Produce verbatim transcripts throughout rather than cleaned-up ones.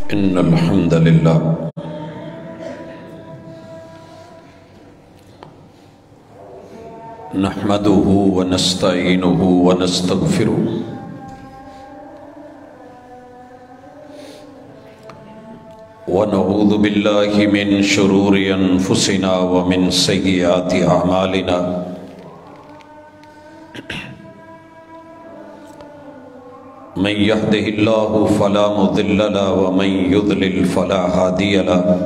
إن الحمد لله نحمده ونستعينه ونستغفره ونعوذ بالله من شرور أنفسنا ومن سيئات أعمالنا من يهده الله فلا مضل له ومن يضلل فلا هادي له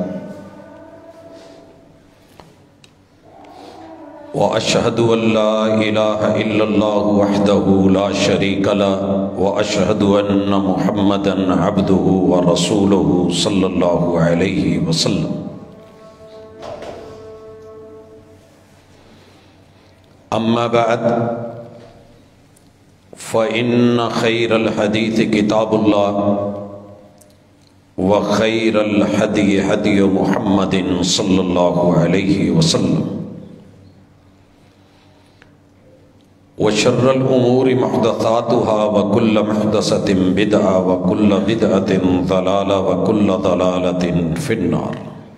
وأشهد أن لا إله إلا الله وحده لا شريك له وأشهد أن محمدًا عبده ورسوله صلى الله عليه وسلم أما بعد فإن خير الحديث كتاب الله وخير الهدي هدي محمد صلى الله عليه وسلم وشر الأمور محدثاتها وكل محدثة بدعة وكل بدعة ضلالة وكل ضلالة في النار.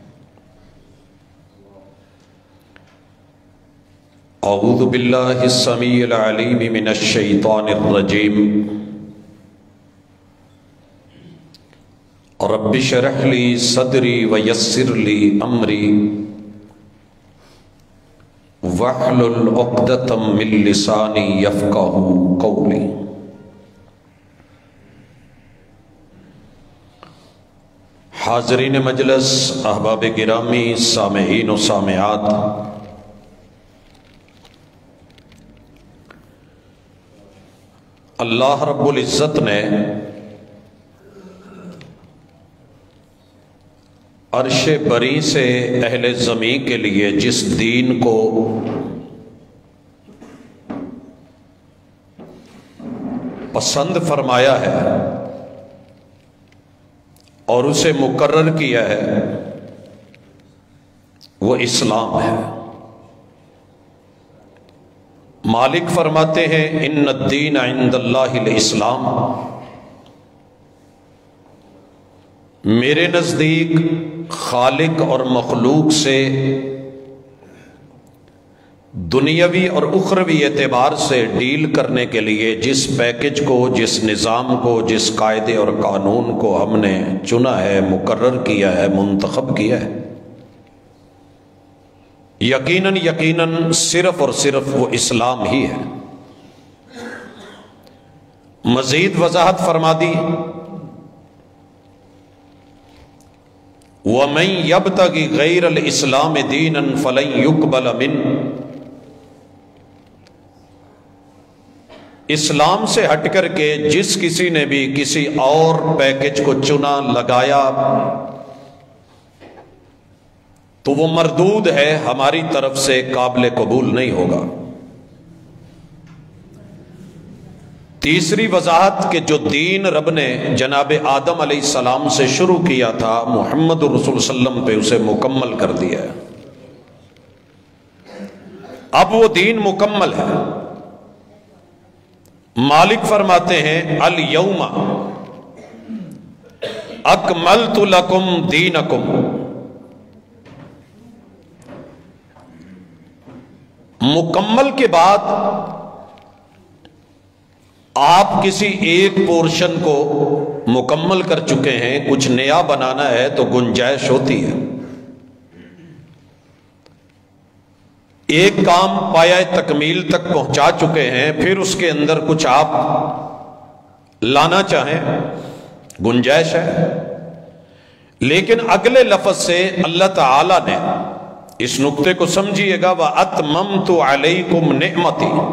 أعوذ بالله السميع العليم من الشيطان الرجيم. رب اشرح لي صدري ويسر لي أمري واحلل عقدة من لساني يفقهوا قولي. حاضرین مجلس، احباب گرامی، سامعین و سامعات، اللہ رب العزت نے عرش بری سے اہل زمین کے لیے جس دین کو پسند فرمایا ہے اور اسے مقرر کیا ہے وہ اسلام ہے۔ مالک فرماتے ہیں ان الدین عند اللہ الاسلام، میرے نزدیک خالق اور مخلوق سے دنیاوی اور اخروی اعتبار سے ڈیل کرنے کے لیے جس پیکج کو، جس نظام کو، جس قاعدے اور قانون کو ہم نے چنا ہے، مقرر کیا ہے، منتخب کیا ہے، یقیناً یقیناً صرف اور صرف وہ اسلام ہی ہے۔ مزید وضاحت فرما دی، وَمَن يَبْتَغِ غَيْرَ الْإِسْلَامِ دِينًا فَلَن يُقْبَلَ مِنْهُ، اسلام سے ہٹ کر کے جس کسی نے بھی کسی اور پیکج کو چنا، لگایا، تو وہ مردود ہے، ہماری طرف سے قابل قبول نہیں ہوگا۔ تیسری وضاحت کہ جو دین رب نے جناب آدم علیہ السلام سے شروع کیا تھا، محمد رسول صلی اللہ علیہ وسلم پہ اسے مکمل کر دیا ہے۔ اب وہ دین مکمل ہے۔ مالک فرماتے ہیں الیوم اکملت لکم دینکم، مکمل کے بعد آپ کسی ایک پورشن کو مکمل کر چکے ہیں، کچھ نیا بنانا ہے تو گنجائش ہوتی ہے۔ ایک کام پایہ تکمیل تک پہنچا چکے ہیں، پھر اس کے اندر کچھ آپ لانا چاہیں، گنجائش ہے۔ لیکن اگلے لفظ سے اللہ تعالی نے، اس نقطے کو سمجھیے گا، وَأَتْمَمْتُ عَلَيْكُمْ نِعْمَتِي،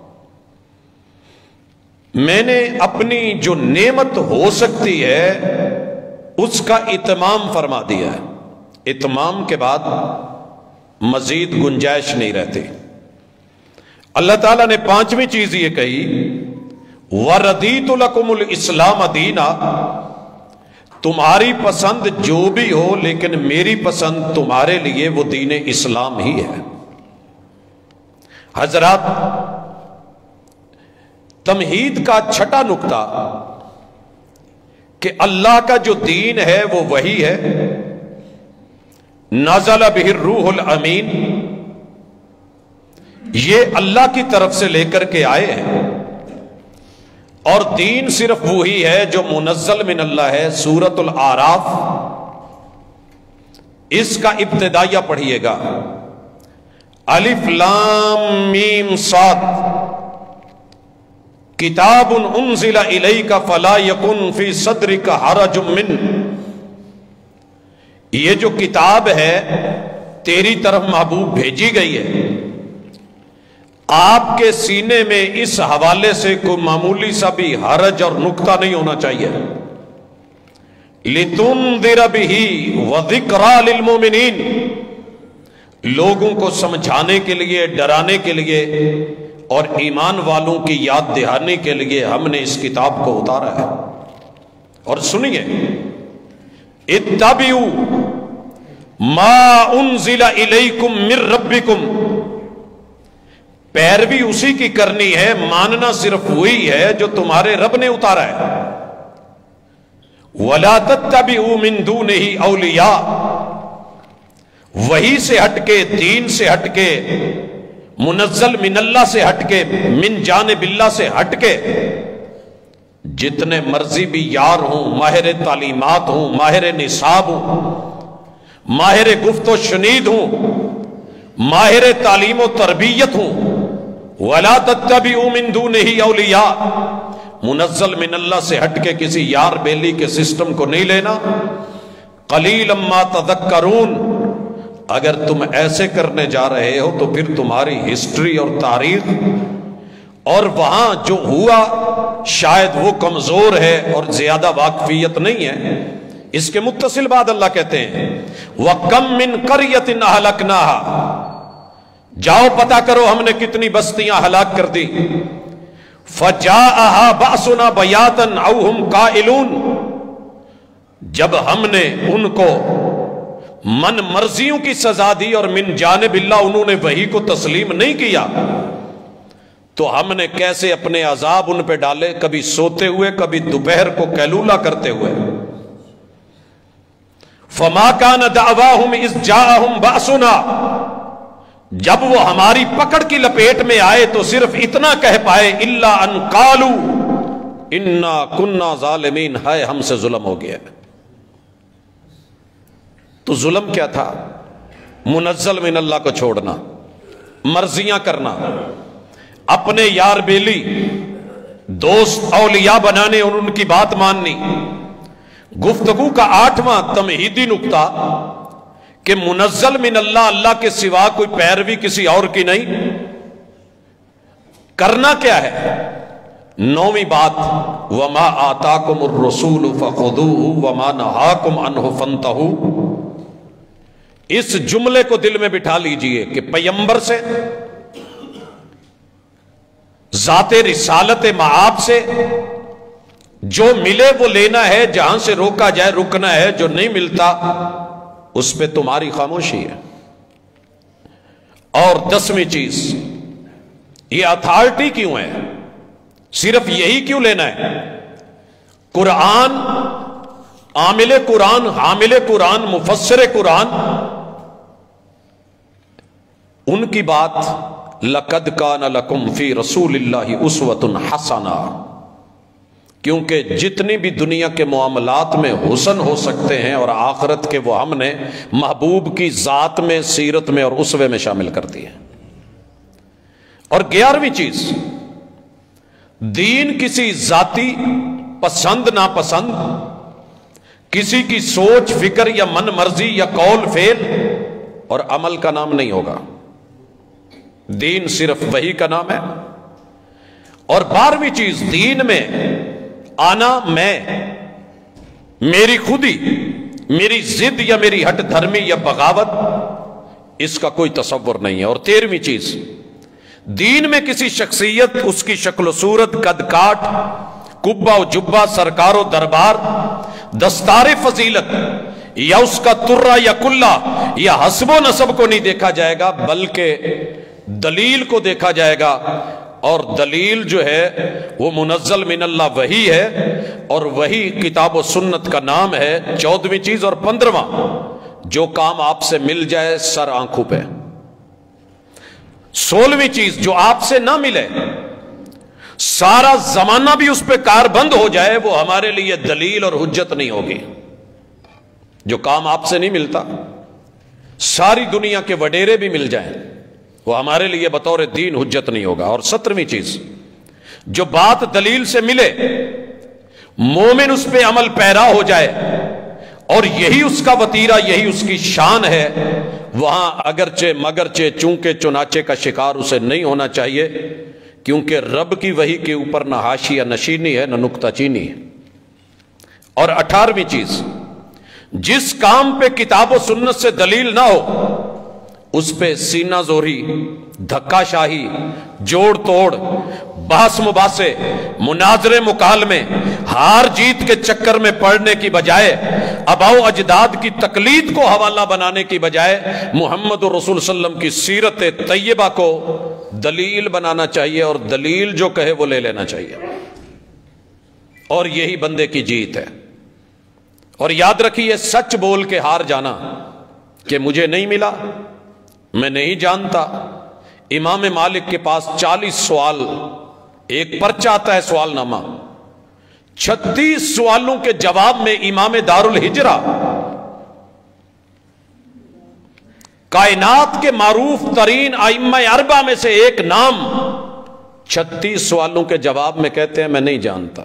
میں نے اپنی جو نعمت ہو سکتی ہے اس کا اتمام فرما دیا ہے۔ اتمام کے بعد مزید گنجائش نہیں رہتی۔ اللہ تعالیٰ نے پانچویں چیز یہ کہی وَرَضِيتُ لَكُمُ الْإِسْلَامَ دِينًا، تمہاری پسند جو بھی ہو لیکن میری پسند تمہارے لیے وہ دین اسلام ہی ہے۔ حضرات، تمہید کا چھٹا نکتہ کہ اللہ کا جو دین ہے وہ وہی ہے، نزل بہ الروح الامین، یہ اللہ کی طرف سے لے کر کے آئے ہیں، اور دین صرف وہی ہے جو منزل من اللہ ہے۔ سورۃ الاعراف اس کا ابتدائیہ پڑھیے گا، الف لام میم صاد، کتاب انزل الیک فلا یکن فی صدرک حرج منہ، یہ جو کتاب ہے تیری طرف محبوب بھیجی گئی ہے، آپ کے سینے میں اس حوالے سے کوئی معمولی سا بھی حرج اور نکتہ نہیں ہونا چاہیے۔ لِتُنذِرَ بِهِ وَذِكْرَى لِلْمُؤْمِنِينَ، لوگوں کو سمجھانے کے لیے، ڈرانے کے لیے اور ایمان والوں کی یاد دہانی کے لیے ہم نے اس کتاب کو اتارا ہے۔ اور سنیے، اتبعوا ما انزل الیکم من ربکم، پیروی اسی کی کرنی ہے، ماننا صرف وہی ہے جو تمہارے رب نے اتارا ہے۔ وَلَا تَتَّبِعُوا مِن دُونِهِ أَوْلِيَاءَ، وہی سے ہٹ کے، دین سے ہٹ کے، منزل من اللہ سے ہٹ کے، من جانب اللہ سے ہٹ کے جتنے مرضی بھی یار ہوں، ماہر تعلیمات ہوں، ماہر نصاب ہوں، ماہر گفت و شنید ہوں، ماہر تعلیم و تربیت ہوں، وَلَا تَتَّبِعُوا مِن دُونِهِ أَوْلِيَاءَ، منزل من اللہ سے ہٹ کے کسی یار بیلی کے سسٹم کو نہیں لینا۔ قلیلا ما تذکرون، اگر تم ایسے کرنے جا رہے ہو تو پھر تمہاری ہسٹری اور تاریخ اور وہاں جو ہوا شاید وہ کمزور ہے اور زیادہ واقفیت نہیں ہے۔ اس کے متصل بعد اللہ کہتے ہیں وَكَم مِّن قَرْيَةٍ أَهْلَكْنَاهَا، جاؤ پتہ کرو ہم نے کتنی بستیاں ہلاک کر دی۔ فَجَاءَهَا بَأْسُنَا بَيَاتًا أَوْ هُمْ قَائِلُونَ، جب ہم نے ان کو من مرضیوں کی سزا دی اور من جانب اللہ انہوں نے وحی کو تسلیم نہیں کیا، تو ہم نے کیسے اپنے عذاب ان پہ ڈالے، کبھی سوتے ہوئے، کبھی دوپہر کو قیلولہ کرتے ہوئے۔ فَمَا كَانَ دَعْوَاهُمْ إِذْ جَاءَهُمْ بَأْسُنَا، جب وہ ہماری پکڑ کی لپیٹ میں آئے تو صرف اتنا کہہ پائے اِلَّا أَن قَالُوا إِنَّا كُنَّا ظَالِمِينَ، ہائے ہم سے ظلم ہو گیا۔ تو ظلم کیا تھا؟ منزل من اللہ کو چھوڑنا، مرضیاں کرنا، اپنے یار بیلی دوست اولیاء بنانے اور ان کی بات ماننی۔ گفتگو کا آٹھواں تمہیدی نکتہ کہ منزل من اللہ، اللہ کے سوا کوئی پیروی کسی اور کی نہیں۔ کرنا کیا ہے؟ نویں بات وَمَا آتَاكُمُ الرَّسُولُ فَخُذُوهُ وَمَا نَهَاكُمْ عَنْهُ فَانْتَهُوا، اس جملے کو دل میں بٹھا لیجئے کہ پیمبر سے، ذات رسالت معاب سے جو ملے وہ لینا ہے، جہاں سے روکا جائے رکنا ہے، جو نہیں ملتا اس پہ تمہاری خاموشی ہے۔ اور دسویں چیز، یہ اتھارٹی کیوں ہے؟ صرف یہی کیوں لینا ہے؟ قرآن، عامل قرآن، حامل قرآن، مفسر قرآن، ان کی بات لَقَدْ كَانَ لَكُمْ فِي رَسُولِ اللَّهِ أُسْوَةٌ حَسَنَةٌ، کیونکہ جتنی بھی دنیا کے معاملات میں حسن ہو سکتے ہیں اور آخرت کے، وہ ہم نے محبوب کی ذات میں، سیرت میں اور اسوے میں شامل کر دی ہے۔ اور گیارہویں چیز، دین کسی ذاتی پسند ناپسند، کسی کی سوچ فکر یا من مرضی یا قول فعل اور عمل کا نام نہیں ہوگا، دین صرف وحی کا نام ہے۔ اور بارہویں چیز، دین میں آنا میں، میری خودی، میری ضد یا میری ہٹ دھرمی یا بغاوت، اس کا کوئی تصور نہیں ہے۔ اور تیرہویں چیز، دین میں کسی شخصیت، اس کی شکل و صورت، قد کاٹ، کبا و جبا، سرکار و دربار، دستار فضیلت یا اس کا ترہ یا کلہ یا حسب و نسب کو نہیں دیکھا جائے گا، بلکہ دلیل کو دیکھا جائے گا۔ اور دلیل جو ہے وہ منزل من اللہ وحی ہے، اور وہی کتاب و سنت کا نام ہے۔ چودہویں چیز اور پندرہواں، جو کام آپ سے مل جائے سر آنکھوں پہ۔ سولہویں چیز، جو آپ سے نہ ملے، سارا زمانہ بھی اس پہ کار بند ہو جائے، وہ ہمارے لیے دلیل اور حجت نہیں ہوگی۔ جو کام آپ سے نہیں ملتا، ساری دنیا کے وڈیرے بھی مل جائیں، وہ ہمارے لیے بطور دین حجت نہیں ہوگا۔ اور سترویں چیز، جو بات دلیل سے ملے، مومن اس پہ عمل پیرا ہو جائے، اور یہی اس کا وتیرہ، یہی اس کی شان ہے، وہاں اگرچہ مگرچہ چونکہ چنانچہ کا شکار اسے نہیں ہونا چاہیے، کیونکہ رب کی وحی کے اوپر نہ حاشیہ نشینی ہے نہ نکتہ چینی ہے۔ اور اٹھارہویں چیز، جس کام پہ کتاب و سنت سے دلیل نہ ہو، اس پہ سینہ زوری، دھکا شاہی، جوڑ توڑ، بحث مباحثے، مناظرے مکالمے، ہار جیت کے چکر میں پڑنے کی بجائے، آباؤ اجداد کی تقلید کو حوالہ بنانے کی بجائے، محمد رسول صلی اللہ علیہ وسلم کی سیرت طیبہ کو دلیل بنانا چاہیے، اور دلیل جو کہے وہ لے لینا چاہیے، اور یہی بندے کی جیت ہے۔ اور یاد رکھیے، سچ بول کے ہار جانا کہ مجھے نہیں ملا، میں نہیں جانتا۔ امام مالک کے پاس چالیس سوال، ایک پرچہ آتا ہے سوال نامہ، چھتیس سوالوں کے جواب میں امام دار الہجرہ، کائنات کے معروف ترین ائمہ اربعہ میں سے ایک نام، چھتیس سوالوں کے جواب میں کہتے ہیں میں نہیں جانتا۔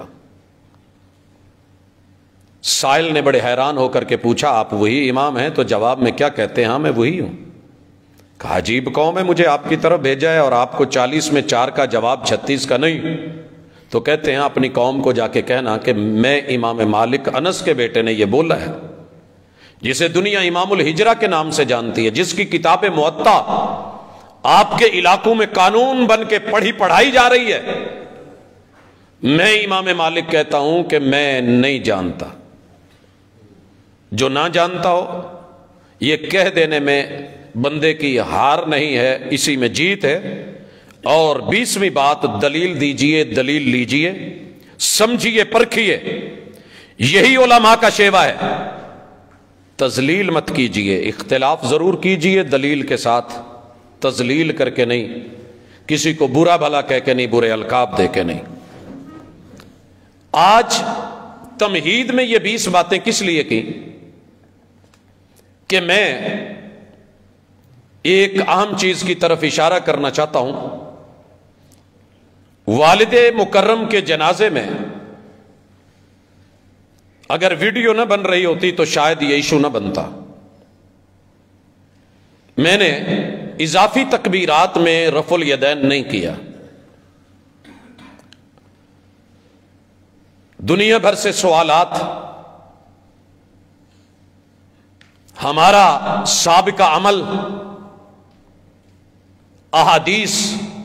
سائل نے بڑے حیران ہو کر کے پوچھا، آپ وہی امام ہیں؟ تو جواب میں کیا کہتے ہیں؟ ہاں میں وہی ہوں۔ کہا عجیب قوم ہے، مجھے آپ کی طرف بھیجا ہے اور آپ کو چالیس میں چار کا جواب، چھتیس کا نہیں۔ تو کہتے ہیں اپنی قوم کو جا کے کہنا کہ میں امام مالک، انس کے بیٹے نے یہ بولا ہے، جسے دنیا امام الہجرہ کے نام سے جانتی ہے، جس کی کتاب موطا آپ کے علاقوں میں قانون بن کے پڑھی پڑھائی جا رہی ہے، میں امام مالک کہتا ہوں کہ میں نہیں جانتا۔ جو نہ جانتا ہو، یہ کہہ دینے میں بندے کی ہار نہیں ہے، اسی میں جیت ہے۔ اور بیسویں بات، دلیل دیجئے، دلیل لیجئے، سمجھیے، پرکھیے، یہی علماء کا شیوا ہے۔ تذلیل مت کیجئے، اختلاف ضرور کیجئے دلیل کے ساتھ، تذلیل کر کے نہیں، کسی کو برا بھلا کہہ کے نہیں، برے القاب دے کے نہیں۔ آج تمہید میں یہ بیس باتیں کس لیے کی کہ میں ایک اہم چیز کی طرف اشارہ کرنا چاہتا ہوں۔ والد مکرم کے جنازے میں اگر ویڈیو نہ بن رہی ہوتی تو شاید یہ ایشو نہ بنتا۔ میں نے اضافی تکبیرات میں رفع الیدین نہیں کیا۔ دنیا بھر سے سوالات، ہمارا سابقہ عمل، احادیث،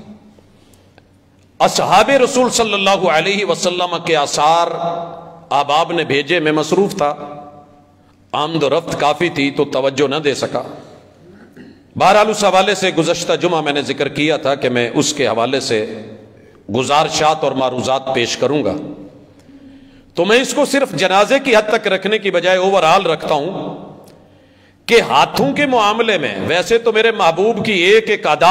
اصحاب رسول صلی اللہ علیہ وسلم کے آثار احباب نے بھیجے، میں مصروف تھا، آمد و رفت کافی تھی تو توجہ نہ دے سکا۔ بہرحال اس حوالے سے گزشتہ جمعہ میں نے ذکر کیا تھا کہ میں اس کے حوالے سے گزارشات اور معروضات پیش کروں گا، تو میں اس کو صرف جنازے کی حد تک رکھنے کی بجائے اوورآل رکھتا ہوں کہ ہاتھوں کے معاملے میں ویسے تو میرے محبوب کی ایک ایک ادا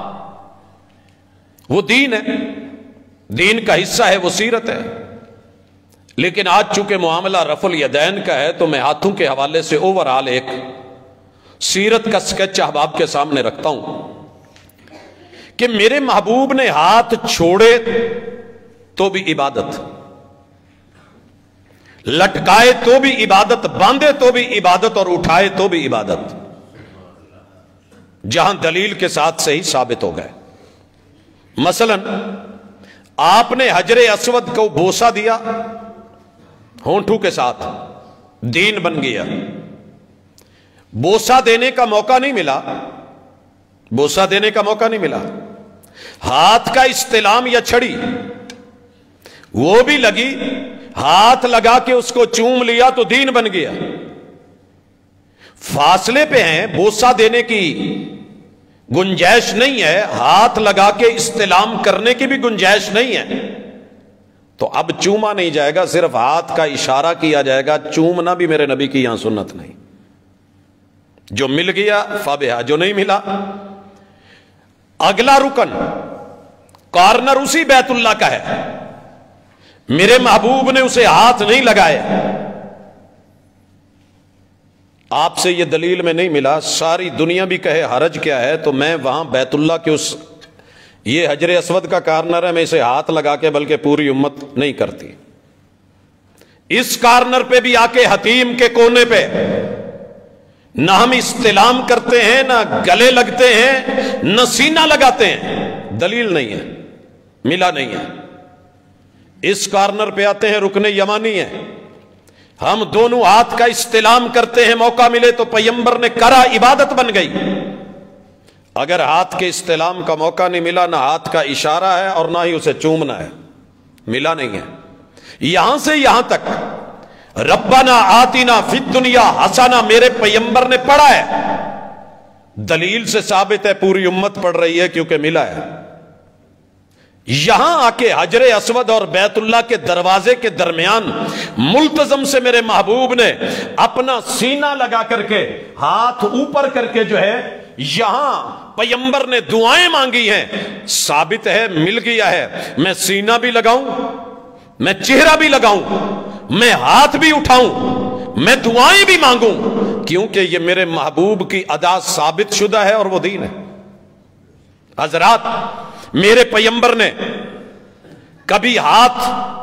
وہ دین ہے، دین کا حصہ ہے، وہ سیرت ہے، لیکن آج چونکہ معاملہ رفع الیدین کا ہے تو میں ہاتھوں کے حوالے سے اوورآل ایک سیرت کا سکیچ احباب کے سامنے رکھتا ہوں کہ میرے محبوب نے ہاتھ چھوڑے تو بھی عبادت، لٹکائے تو بھی عبادت، باندھے تو بھی عبادت، اور اٹھائے تو بھی عبادت، جہاں دلیل کے ساتھ سے ہی ثابت ہو گئے۔ مثلا آپ نے حجر اسود کو بوسہ دیا ہونٹوں کے ساتھ، دین بن گیا۔ بوسہ دینے کا موقع نہیں ملا، بوسہ دینے کا موقع نہیں ملا، ہاتھ کا استلام یا چھڑی وہ بھی لگی، ہاتھ لگا کے اس کو چوم لیا تو دین بن گیا۔ فاصلے پہ ہیں، بوسہ دینے کی گنجائش نہیں ہے، ہاتھ لگا کے استلام کرنے کی بھی گنجائش نہیں ہے، تو اب چوما نہیں جائے گا، صرف ہاتھ کا اشارہ کیا جائے گا۔ چومنا بھی میرے نبی کی یہاں سنت نہیں، جو مل گیا فبہا، جو نہیں ملا۔ اگلا رکن کارنر اسی بیت اللہ کا ہے، میرے محبوب نے اسے ہاتھ نہیں لگائے۔ آپ سے یہ دلیل میں نہیں ملا، ساری دنیا بھی کہے حرج کیا ہے، تو میں وہاں بیت اللہ کے اس یہ حجر اسود کا کارنر ہے، میں اسے ہاتھ لگا کے بلکہ پوری امت نہیں کرتی۔ اس کارنر پہ بھی آ کے حتیم کے کونے پہ نہ ہم استلام کرتے ہیں، نہ گلے لگتے ہیں، نہ سینہ لگاتے ہیں، دلیل نہیں ہے، ملا نہیں ہے۔ اس کارنر پہ آتے ہیں، رکن یمانی ہے، ہم دونوں ہاتھ کا استلام کرتے ہیں، موقع ملے تو پیغمبر نے کرا، عبادت بن گئی۔ اگر ہاتھ کے استلام کا موقع نہیں ملا، نہ ہاتھ کا اشارہ ہے اور نہ ہی اسے چومنا ہے، ملا نہیں ہے۔ یہاں سے یہاں تک ربنا آتنا فی الدنیا حسنہ میرے پیغمبر نے پڑھا ہے، دلیل سے ثابت ہے، پوری امت پڑھ رہی ہے کیونکہ ملا ہے۔ یہاں آ کے حجر اسود اور بیت اللہ کے دروازے کے درمیان ملتزم سے میرے محبوب نے اپنا سینہ لگا کر کے ہاتھ اوپر کر کے جو ہے یہاں پیغمبر نے دعائیں مانگی ہیں، ثابت ہے، مل گیا ہے۔ میں سینہ بھی لگاؤں، میں چہرہ بھی لگاؤں، میں ہاتھ بھی اٹھاؤں، میں دعائیں بھی مانگوں، کیونکہ یہ میرے محبوب کی ادا ثابت شدہ ہے اور وہ دین ہے۔ حضرات، میرے پیغمبر نے کبھی ہاتھ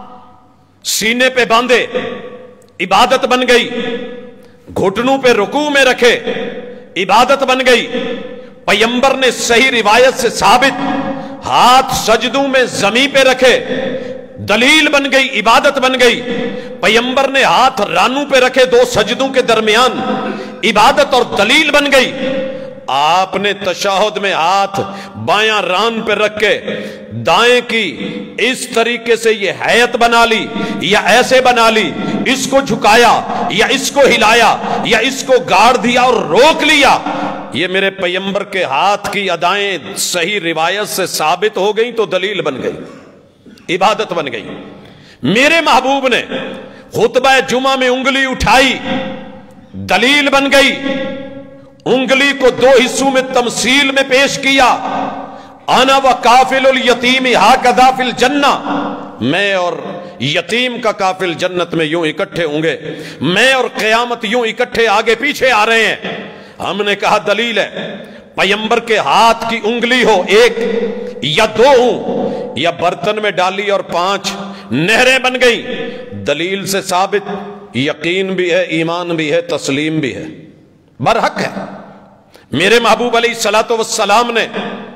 سینے پہ باندھے، عبادت بن گئی، گھٹنوں پہ رکوع میں رکھے، عبادت بن گئی۔ پیغمبر نے صحیح روایت سے ثابت ہاتھ سجدوں میں زمین پہ رکھے، دلیل بن گئی، عبادت بن گئی۔ پیغمبر نے ہاتھ رانوں پہ رکھے دو سجدوں کے درمیان، عبادت اور دلیل بن گئی۔ آپ نے تشہد میں ہاتھ بایاں ران پہ رکھ کے دائیں کی اس طریقے سے یہ حیت بنا لی یا ایسے بنا لی، اس کو جھکایا یا اس کو ہلایا یا اس کو گاڑ دیا اور روک لیا۔ یہ میرے پیغمبر کے ہاتھ کی ادائیں صحیح روایت سے ثابت ہو گئی تو دلیل بن گئی، عبادت بن گئی۔ میرے محبوب نے خطبہ جمعہ میں انگلی اٹھائی، دلیل بن گئی۔ انگلی کو دو حصوں میں تمثیل میں پیش کیا، انا و کافل الیتیم ہاکذا فی الجنہ، میں اور یتیم کا کافل جنت میں یوں اکٹھے ہوں گے، میں اور قیامت یوں اکٹھے آگے پیچھے آ رہے ہیں۔ ہم نے کہا دلیل ہے، پیغمبر کے ہاتھ کی انگلی ہو ایک یا دو ہوں، یا برتن میں ڈالی اور پانچ نہریں بن گئی، دلیل سے ثابت، یقین بھی ہے، ایمان بھی ہے، تسلیم بھی ہے، برحق ہے۔ میرے محبوب علیہ الصلوۃ والسلام نے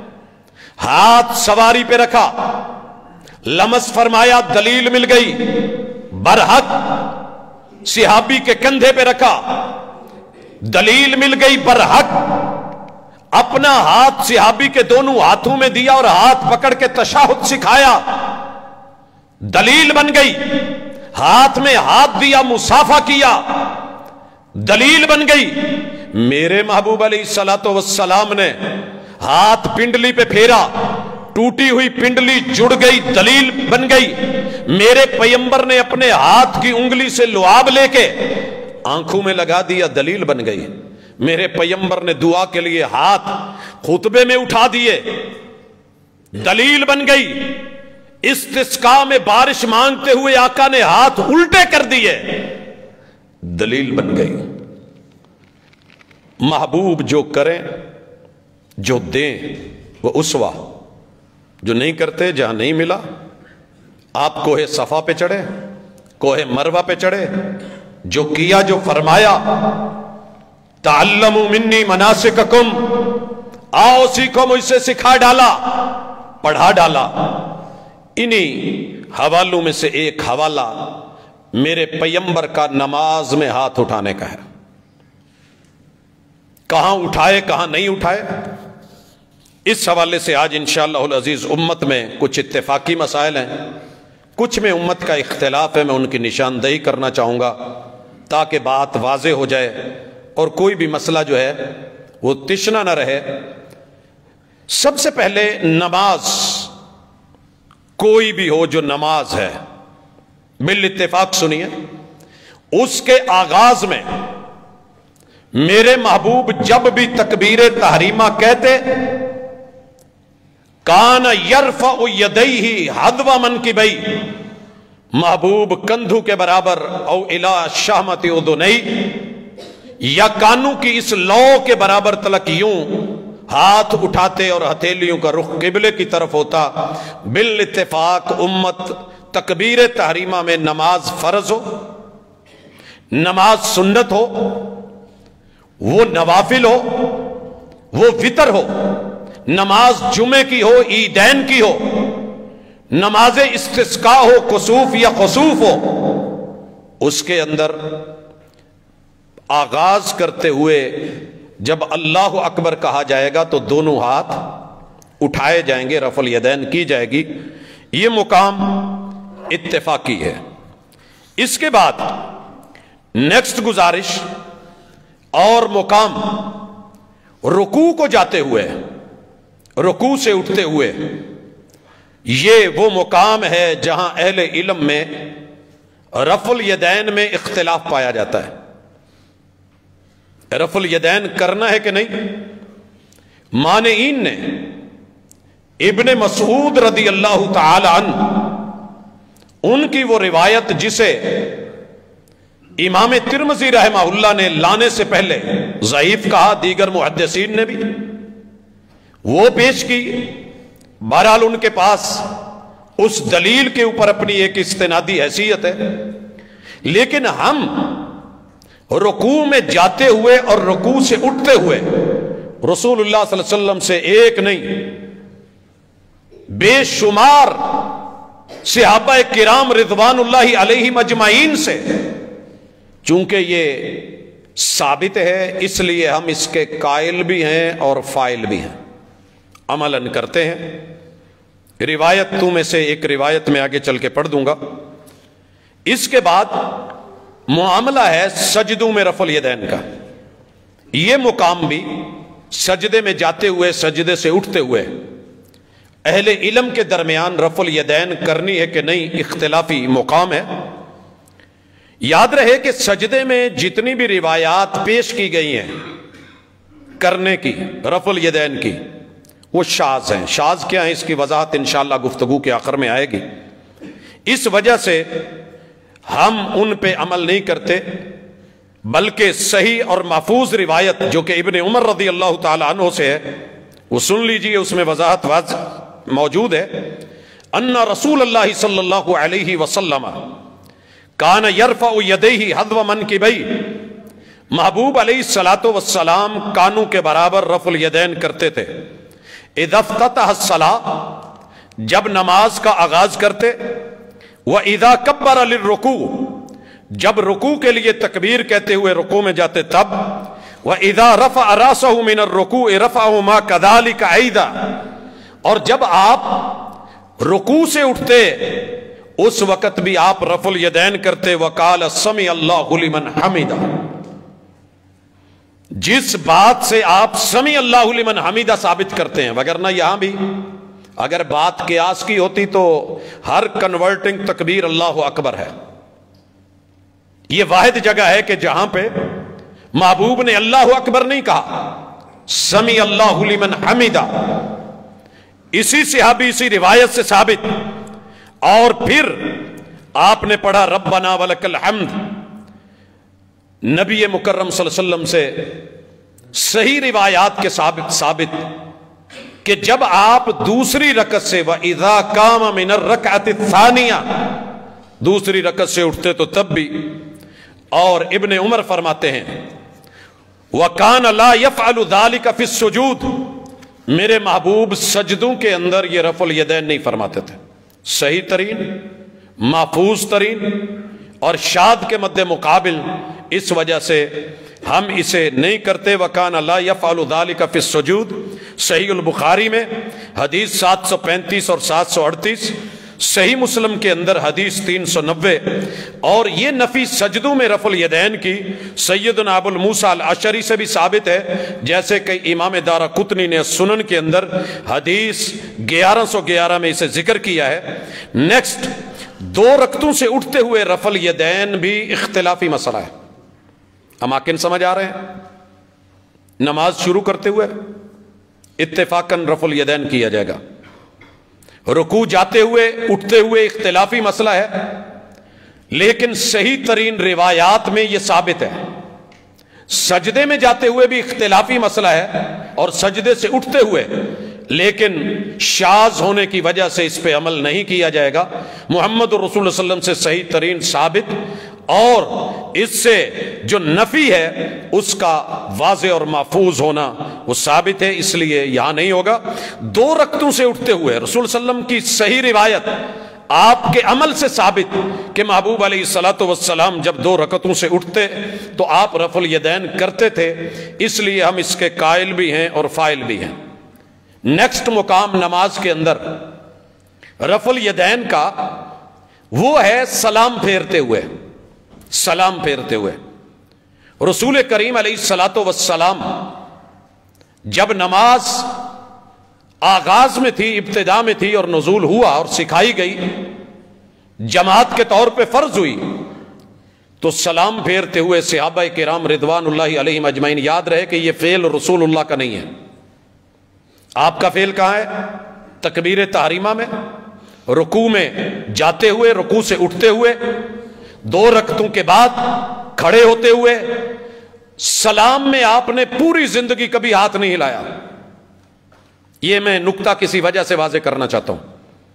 ہاتھ سواری پہ رکھا، لمس فرمایا، دلیل مل گئی، برحق۔ صحابی کے کندھے پہ رکھا، دلیل مل گئی، برحق۔ اپنا ہاتھ صحابی کے دونوں ہاتھوں میں دیا اور ہاتھ پکڑ کے تشہد سکھایا، دلیل بن گئی۔ ہاتھ میں ہاتھ دیا، مصافحہ کیا، دلیل بن گئی۔ میرے محبوب علیہ الصلوۃ والسلام نے ہاتھ پنڈلی پہ پھیرا، ٹوٹی ہوئی پنڈلی جڑ گئی، دلیل بن گئی۔ میرے پیغمبر نے اپنے ہاتھ کی انگلی سے لعاب لے کے آنکھوں میں لگا دیا، دلیل بن گئی۔ میرے پیغمبر نے دعا کے لیے ہاتھ خطبے میں اٹھا دیے، دلیل بن گئی۔ استسقاء میں بارش مانگتے ہوئے آقا نے ہاتھ الٹے کر دیے، دلیل بن گئی۔ محبوب جو کریں، جو دیں، وہ اسوہ۔ جو نہیں کرتے، جہاں نہیں ملا، آپ کوہ صفا پہ چڑھے، کوہ مروہ پہ چڑھے، جو کیا، جو فرمایا، تعلموا منی مناسککم، آؤ سیکھو مجھ سے، سکھا ڈالا، پڑھا ڈالا۔ انہی حوالوں میں سے ایک حوالہ میرے پیغمبر کا نماز میں ہاتھ اٹھانے کا ہے۔ کہاں اٹھائے، کہاں نہیں اٹھائے، اس حوالے سے آج انشاءاللہ العزیز امت میں کچھ اتفاقی مسائل ہیں، کچھ میں امت کا اختلاف ہے، میں ان کی نشاندہی کرنا چاہوں گا تاکہ بات واضح ہو جائے اور کوئی بھی مسئلہ جو ہے وہ تشنا نہ رہے۔ سب سے پہلے نماز، کوئی بھی ہو جو نماز ہے، بالاتفاق سنیے، اس کے آغاز میں میرے محبوب جب بھی تکبیر تحریمہ کہتے، کان یرفع یدیہ حذو منکبیہ، محبوب کندھو کے برابر او الی شہمت اذنی، یا کانوں کی اس لو کے برابر تلک یوں ہاتھ اٹھاتے اور ہتھیلیوں کا رخ قبلے کی طرف ہوتا۔ بالاتفاق امت تکبیر تحریمہ میں نماز فرض ہو، نماز سنت ہو، وہ نوافل ہو، وہ وتر ہو، نماز جمعے کی ہو، عیدین کی ہو، نماز استسقاء ہو، کسوف یا خسوف ہو، اس کے اندر آغاز کرتے ہوئے جب اللہ اکبر کہا جائے گا تو دونوں ہاتھ اٹھائے جائیں گے، رفع الیدین کی جائے گی۔ یہ مقام اتفاقی ہے۔ اس کے بعد نیکسٹ گزارش اور مقام رکوع کو جاتے ہوئے، رکوع سے اٹھتے ہوئے، یہ وہ مقام ہے جہاں اہل علم میں رفع الیدین میں اختلاف پایا جاتا ہے۔ رفع الیدین کرنا ہے کہ نہیں؟ مانعین نے ابن مسعود رضی اللہ تعالی عنہ، ان کی وہ روایت جسے امام ترمذی رحمہ اللہ نے لانے سے پہلے ضعیف کہا، دیگر محدثین نے بھی وہ پیش کی، بہرحال ان کے پاس اس دلیل کے اوپر اپنی ایک استنادی حیثیت ہے، لیکن ہم رکوع میں جاتے ہوئے اور رکوع سے اٹھتے ہوئے رسول اللہ صلی اللہ علیہ وسلم سے ایک نہیں بے شمار صحابہ کرام رضوان اللہ علیہم اجمعین سے، چونکہ یہ ثابت ہے اس لیے ہم اس کے قائل بھی ہیں اور فاعل بھی ہیں، عملاً کرتے ہیں۔ روایتوں میں سے ایک روایت میں آگے چل کے پڑھ دوں گا۔ اس کے بعد معاملہ ہے سجدوں میں رفع الیدین کا۔ یہ مقام بھی سجدے میں جاتے ہوئے، سجدے سے اٹھتے ہوئے اہل علم کے درمیان رفع الیدین کرنی ہے کہ نہیں، اختلافی مقام ہے۔ یاد رہے کہ سجدے میں جتنی بھی روایات پیش کی گئی ہیں کرنے کی، رفع الیدین کی، وہ شاذ ہیں۔ شاذ کیا ہیں اس کی وضاحت انشاءاللہ گفتگو کے آخر میں آئے گی۔ اس وجہ سے ہم ان پہ عمل نہیں کرتے، بلکہ صحیح اور محفوظ روایت جو کہ ابن عمر رضی اللہ تعالی عنہ سے ہے وہ سن لیجئے، اس میں وضاحت واضح موجود ہے۔ ان رسول اللہ صلی اللہ علیہ وسلم کان یرفع یدیہ حذو منکبیہ، محبوب علیہ الصلوۃ والسلام کانوں کے برابر رفع الیدین کرتے تھے۔ اذا افتتح الصلاۃ، جب نماز کا آغاز کرتے، وَإِذَا كَبَّرَ لِلرُّكُوعِ، جب رکوع کے لیے تکبیر کہتے ہوئے رکوع میں جاتے تب، وَإِذَا رَفَعَ رَأْسَهُ مِنَ الرُّكُوعِ رَفَعَهُ مَا كَذَلِكَ أَيْضًا، اور جب آپ رکوع سے اٹھتے اس وقت بھی آپ رفع الیدین کرتے۔ وَقَالَ سَمِعَ اللَّهُ لِمَنْ حَمِدَهُ، جس بات سے آپ سمیع اللہ لمن حمیدہ ثابت کرتے ہیں، وگرنہ یہاں بھی اگر بات قیاس کی ہوتی تو ہر کنورٹنگ تکبیر اللہ اکبر ہے۔ یہ واحد جگہ ہے کہ جہاں پہ محبوب نے اللہ اکبر نہیں کہا، سمیع اللہ لمن حمیدہ، اسی صحابی اسی روایت سے ثابت۔ اور پھر آپ نے پڑھا ربنا ولک الحمد، نبی مکرم صلی اللہ علیہ وسلم سے صحیح روایات کے ثابت ثابت کہ جب آپ دوسری رکعت سے وَإِذَا قَامَ مِنَ الرَّكْعَةِ الثَّانِيَةِ دوسری رکعت سے اٹھتے تو تب بھی۔ اور ابن عمر فرماتے ہیں وَكَانَ لَا يَفْعَلُ ذَلِكَ فِي السُّجُودِ، میرے محبوب سجدوں کے اندر یہ رفع الیدین نہیں فرماتے تھے۔ صحیح ترین، محفوظ ترین اور شاذ کے مد مقابل اس وجہ سے ہم اسے نہیں کرتے۔ وَكَانَ لَا يَفْعَلُ ذَلِكَ فِي السُّجُودِ، صحیح البخاری میں حدیث سات سو پینتیس اور سات سو اڑتیس، صحیح مسلم کے اندر حدیث تین سو نوے، اور یہ نفی سجدوں میں رفع الیدین کی سیدنا ابو الموسیٰ الاشعری سے بھی ثابت ہے، جیسے کہ امام دارقطنی نے سنن کے اندر حدیث گیارہ سو گیارہ میں اسے ذکر کیا ہے۔ نیکسٹ، دو رکعتوں سے اٹھتے ہوئے رفع الیدین بھی اختلافی مسئلہ ہے۔ اماکن سمجھ آ رہے ہیں؟ نماز شروع کرتے ہوئے اتفاقاً رفع الیدین کیا جائے گا، رکوع جاتے ہوئے اٹھتے ہوئے اختلافی مسئلہ ہے، لیکن صحیح ترین روایات میں یہ ثابت ہے۔ سجدے میں جاتے ہوئے بھی اختلافی مسئلہ ہے اور سجدے سے اٹھتے ہوئے، لیکن شاذ ہونے کی وجہ سے اس پہ عمل نہیں کیا جائے گا۔ محمد رسول اللہ صلی اللہ علیہ وسلم سے صحیح ترین ثابت، اور اس سے جو نفی ہے اس کا واضح اور محفوظ ہونا وہ ثابت ہے، اس لیے یہاں نہیں ہوگا۔ دو رکعتوں سے اٹھتے ہوئے رسول صلی اللہ علیہ وسلم کی صحیح روایت آپ کے عمل سے ثابت کہ محبوب علیہ الصلوۃ والسلام جب دو رکعتوں سے اٹھتے تو آپ رفع الیدین کرتے تھے، اس لیے ہم اس کے قائل بھی ہیں اور فاعل بھی ہیں۔ نیکسٹ مقام نماز کے اندر رفع الیدین کا وہ ہے سلام پھیرتے ہوئے، سلام پھیرتے ہوئے۔ رسول کریم علیہ الصلوۃ والسلام جب نماز آغاز میں تھی، ابتدا میں تھی اور نزول ہوا اور سکھائی گئی، جماعت کے طور پہ فرض ہوئی، تو سلام پھیرتے ہوئے صحابہ کرام رضوان اللہ علیہم اجمعین، یاد رہے کہ یہ فعل رسول اللہ کا نہیں ہے۔ آپ کا فعل کہاں ہے؟ تکبیر تحریمہ میں، رکوع میں جاتے ہوئے، رکوع سے اٹھتے ہوئے، دو رکعتوں کے بعد کھڑے ہوتے ہوئے، سلام میں آپ نے پوری زندگی کبھی ہاتھ نہیں ہلایا۔ یہ میں نکتہ کسی وجہ سے واضح کرنا چاہتا ہوں۔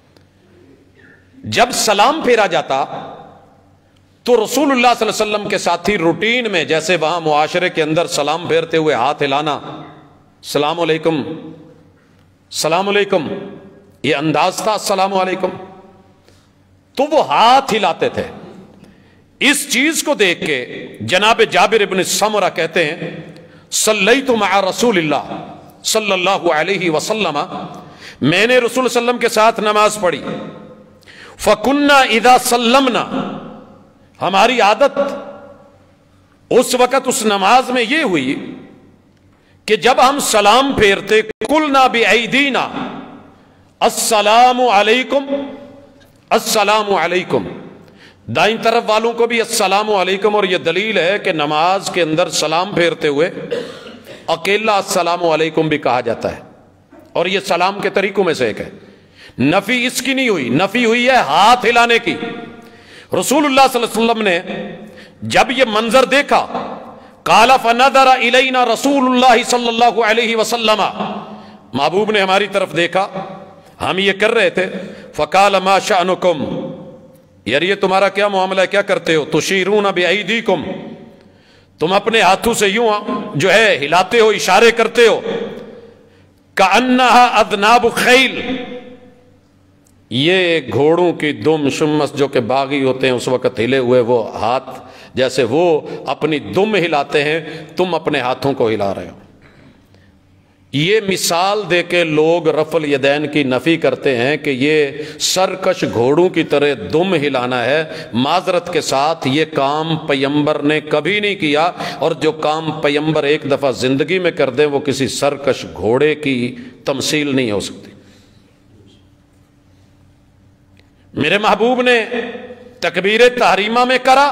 جب سلام پھیرا جاتا تو رسول اللہ صلی اللہ علیہ وسلم کے ساتھی روٹین میں، جیسے وہاں معاشرے کے اندر سلام پھیرتے ہوئے ہاتھ ہلانا، السلام علیکم السلام علیکم، یہ انداز تھا السلام علیکم، تو وہ ہاتھ ہلاتے تھے۔ اس چیز کو دیکھ کے جناب جابر ابن سمرہ کہتے ہیں، صلیت مع رسول اللہ صلی اللہ علیہ وسلم، میں نے رسول اللہ صلی اللہ علیہ وسلم کے ساتھ نماز پڑھی، فَكُنَّا اِذَا سَلَّمْنَا، ہماری عادت اس وقت اس نماز میں یہ ہوئی کہ جب ہم سلام پھیرتے، قُلْنَا بِأَيْدِينَا السلام علیکم السلام علیکم، دائیں طرف والوں کو بھی السلام علیکم، اور یہ دلیل ہے کہ نماز کے اندر سلام پھیرتے ہوئے اکیلا السلام علیکم بھی کہا جاتا ہے، اور یہ سلام کے طریقوں میں سے ایک ہے۔ نفی اس کی نہیں ہوئی، نفی ہوئی ہے ہاتھ ہلانے کی۔ رسول اللہ صلی اللہ علیہ وسلم نے جب یہ منظر دیکھا، قال فنظر الینا رسول اللہ صلی اللہ علیہ وسلم، محبوب نے ہماری طرف دیکھا، ہم یہ کر رہے تھے، فقال ما شأنکم، یار یہ تمہارا کیا معاملہ ہے، کیا کرتے ہو، تشیرون بایدیکم، تم اپنے ہاتھوں سے یوں جو ہے ہلاتے ہو، اشارے کرتے ہو، کأنہا اذناب خیل، یہ گھوڑوں کی دم شمس جو کہ باغی ہوتے ہیں اس وقت ہلے ہوئے وہ ہاتھ، جیسے وہ اپنی دم ہلاتے ہیں تم اپنے ہاتھوں کو ہلا رہے ہو۔ یہ مثال دے کے لوگ رفع الیدین کی نفی کرتے ہیں کہ یہ سرکش گھوڑوں کی طرح دم ہلانا ہے۔ معذرت کے ساتھ یہ کام پیمبر نے کبھی نہیں کیا، اور جو کام پیمبر ایک دفعہ زندگی میں کر دیں وہ کسی سرکش گھوڑے کی تمثیل نہیں ہو سکتی۔ میرے محبوب نے تکبیر تحریمہ میں کرا،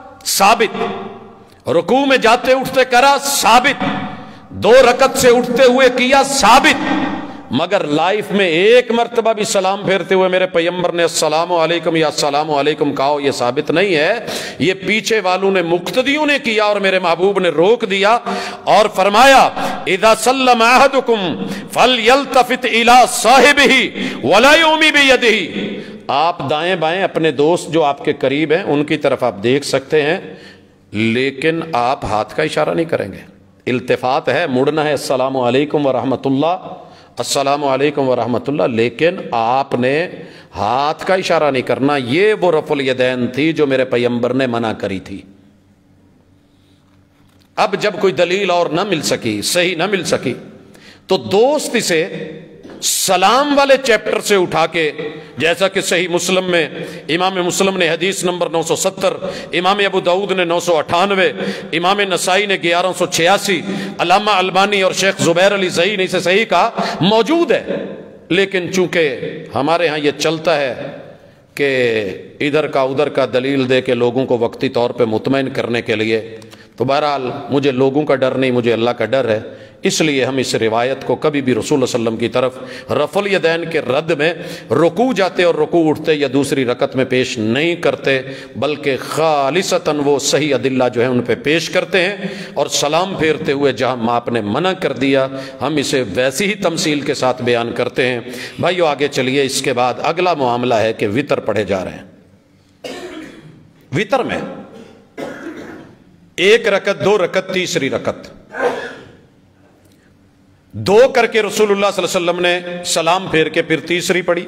ثابت، رکوع میں جاتے اٹھتے کرا، ثابت، دو رکعت سے اٹھتے ہوئے کیا، ثابت، مگر لائف میں ایک مرتبہ بھی سلام پھیرتے ہوئے میرے پیمبر نے السلام علیکم یا السلام علیکم کہا، یہ ثابت نہیں ہے۔ یہ پیچھے والوں نے، مقتدیوں نے کیا، اور میرے محبوب نے روک دیا اور فرمایا اذا سلم احدکم فلیلتفت الی صاحبہ ولا یومی بیدہ، آپ دائیں بائیں اپنے دوست جو آپ کے قریب ہیں ان کی طرف آپ دیکھ سکتے ہیں، لیکن آپ ہاتھ کا اشارہ نہیں کریں گے۔ التفات ہے، مڑنا ہے، السلام علیکم ورحمۃ اللہ، السلام علیکم ورحمۃ اللہ، لیکن آپ نے ہاتھ کا اشارہ نہیں کرنا۔ یہ وہ رفع الیدین تھی جو میرے پیمبر نے منع کری تھی۔ اب جب کوئی دلیل اور نہ مل سکی، صحیح نہ مل سکی، تو دوست اسے سلام والے چیپٹر سے اٹھا کے، جیسا کہ صحیح مسلم میں امام مسلم نے حدیث نمبر نو سو ستر، امام ابو داؤد نے نو سو اٹھانوے، امام نسائی نے گیارہ سو چھیاسی، علامہ البانی اور شیخ زبیر علی زئی نے اسے صحیح کہا، موجود ہے۔ لیکن چونکہ ہمارے ہاں یہ چلتا ہے کہ ادھر کا ادھر کا دلیل دے کے لوگوں کو وقتی طور پہ مطمئن کرنے کے لیے، تو بہرحال مجھے لوگوں کا ڈر نہیں، مجھے اللہ کا ڈر ہے، اس لیے ہم اس روایت کو کبھی بھی رسول اللہ صلی اللہ علیہ وسلم کی طرف رفع الیدین کے رد میں رکوع جاتے اور رکوع اٹھتے یا دوسری رکعت میں پیش نہیں کرتے، بلکہ خالصتاً وہ صحیح ادلہ جو ہیں ان پہ پیش کرتے ہیں، اور سلام پھیرتے ہوئے جہاں آپ نے منع کر دیا ہم اسے ویسی ہی تمثیل کے ساتھ بیان کرتے ہیں۔ بھائیو آگے چلیے، اس کے بعد اگلا معاملہ ہے کہ وطر پڑھے جا رہے ہیں۔ وطر میں ایک رکعت، دو رکعت، تیسری رکعت، دو کر کے رسول اللہ صلی اللہ علیہ وسلم نے سلام پھیر کے پھر تیسری پڑھی،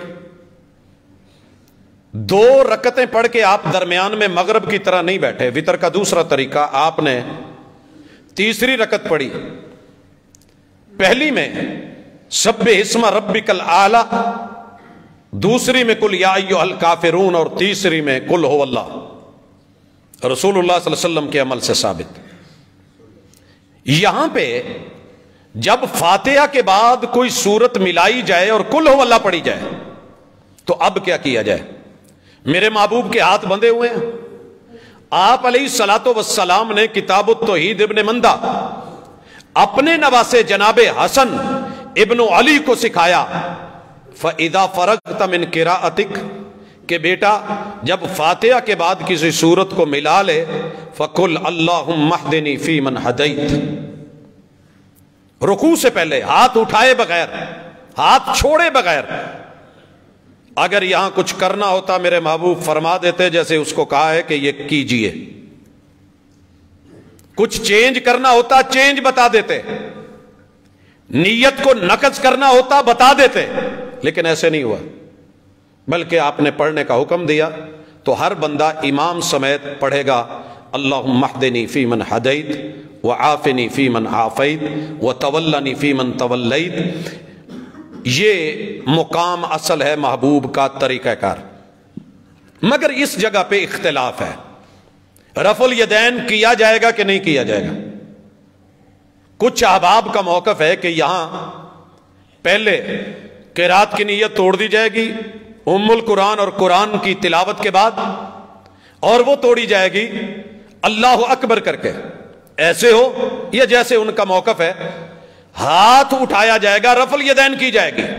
دو رکعتیں پڑھ کے آپ درمیان میں مغرب کی طرح نہیں بیٹھے۔ وطر کا دوسرا طریقہ، آپ نے تیسری رکعت پڑھی، پہلی میں سبح اسم ربک الاعلی، دوسری میں قل یا ایھا الکافرون، اور تیسری میں قل ھو اللہ۔ رسول اللہ صلی اللہ علیہ وسلم کے عمل سے ثابت۔ یہاں پہ جب فاتحہ کے بعد کوئی سورت ملائی جائے اور قل ھو اللہ پڑھی جائے تو اب کیا کیا جائے؟ میرے محبوب کے ہاتھ بندھے ہوئے ہیں، آپ علیہ الصلوۃ والسلام نے کتاب التوحید ابن مندہ اپنے نواسے جناب حسن ابن علی کو سکھایا، فَإِذَا فَرَغْتَ مِنْ قِرَاءَتِكَ، کہ بیٹا جب فاتحہ کے بعد کسی سورت کو ملا لے، فَقُلْ اللَّهُمَّ اهْدِنِي فِي مَنْ هَدَيْتَ، رکوع سے پہلے ہاتھ اٹھائے بغیر، ہاتھ چھوڑے بغیر۔ اگر یہاں کچھ کرنا ہوتا میرے محبوب فرما دیتے جیسے اس کو کہا ہے کہ یہ کیجئے، کچھ چینج کرنا ہوتا چینج بتا دیتے، نیت کو نقض کرنا ہوتا بتا دیتے، لیکن ایسے نہیں ہوا، بلکہ آپ نے پڑھنے کا حکم دیا تو ہر بندہ امام سمیت پڑھے گا، اللہم اہدنی فی من ہدیت وعافنی فی من عافیت وتولنی فی من تولیت۔ یہ مقام اصل ہے محبوب کا طریقہ کار، مگر اس جگہ پہ اختلاف ہے، رفع الیدین کیا جائے گا کہ نہیں کیا جائے گا۔ کچھ احباب کا موقف ہے کہ یہاں پہلے قرات کی نیت توڑ دی جائے گی ام القرآن اور قرآن کی تلاوت کے بعد، اور وہ توڑی جائے گی اللہ اکبر کر کے، ایسے ہو یا جیسے ان کا موقف ہے ہاتھ اٹھایا جائے گا، رفع الیدین کی جائے گی۔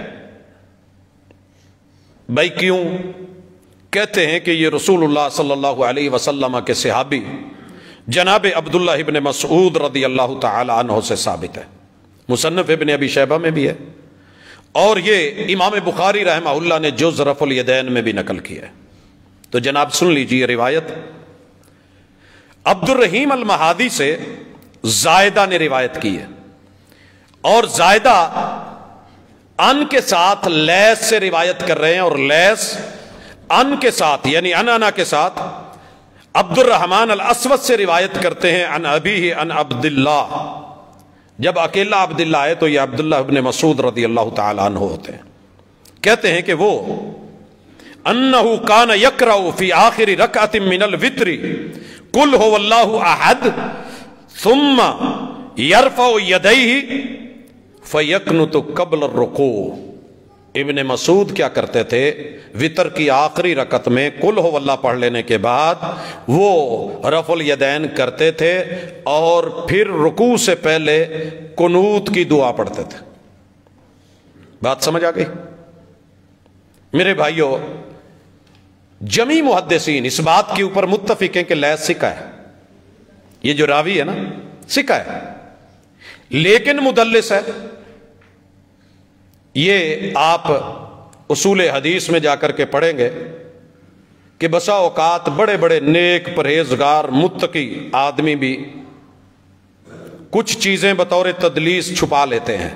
بھائی کیوں؟ کہتے ہیں کہ یہ رسول اللہ صلی اللہ علیہ وسلم کے صحابی جناب عبداللہ ابن مسعود رضی اللہ تعالی عنہ سے ثابت ہے، مصنف ابن ابی شیبہ میں بھی ہے، اور یہ امام بخاری رحمہ اللہ نے جز رفع الیدین میں بھی نقل کیا ہے۔ تو جناب سن لیجئے روایت، عبد الرحیم المہادی سے زائدہ نے روایت کی ہے، اور زائدہ ان کے ساتھ لیس سے روایت کر رہے ہیں، اور لیس ان کے ساتھ یعنی ان انا کے ساتھ عبد الرحمن الاسود سے روایت کرتے ہیں عن ابیہ عن عبداللہ۔ جب اکیلا عبداللہ ہے تو یہ عبداللہ ابن مسعود رضی اللہ تعالیٰ عنہ ہوتے ہیں، کہتے ہیں کہ وہ انہو کان یقرأ فی آخر رکعت من الوتر قل هو اللہ احد ثم یرفع یدیہ فیقنت قبل الرکوع۔ ابن مسعود کیا کرتے تھے؟ وطر کی آخری رکعت میں قل ہو اللہ پڑھ لینے کے بعد وہ رفع الیدین کرتے تھے، اور پھر رکوع سے پہلے قنوت کی دعا پڑھتے تھے۔ بات سمجھ آ گئی میرے بھائیوں؟ جمی محدثین اس بات کے اوپر متفق ہیں کہ لیس سکہ ہے، یہ جو راوی ہے نا سکہ ہے، لیکن مدلس ہے۔ یہ آپ اصول حدیث میں جا کر کے پڑھیں گے کہ بسا اوقات بڑے بڑے نیک پرہیزگار متقی آدمی بھی کچھ چیزیں بطور تدلیس چھپا لیتے ہیں،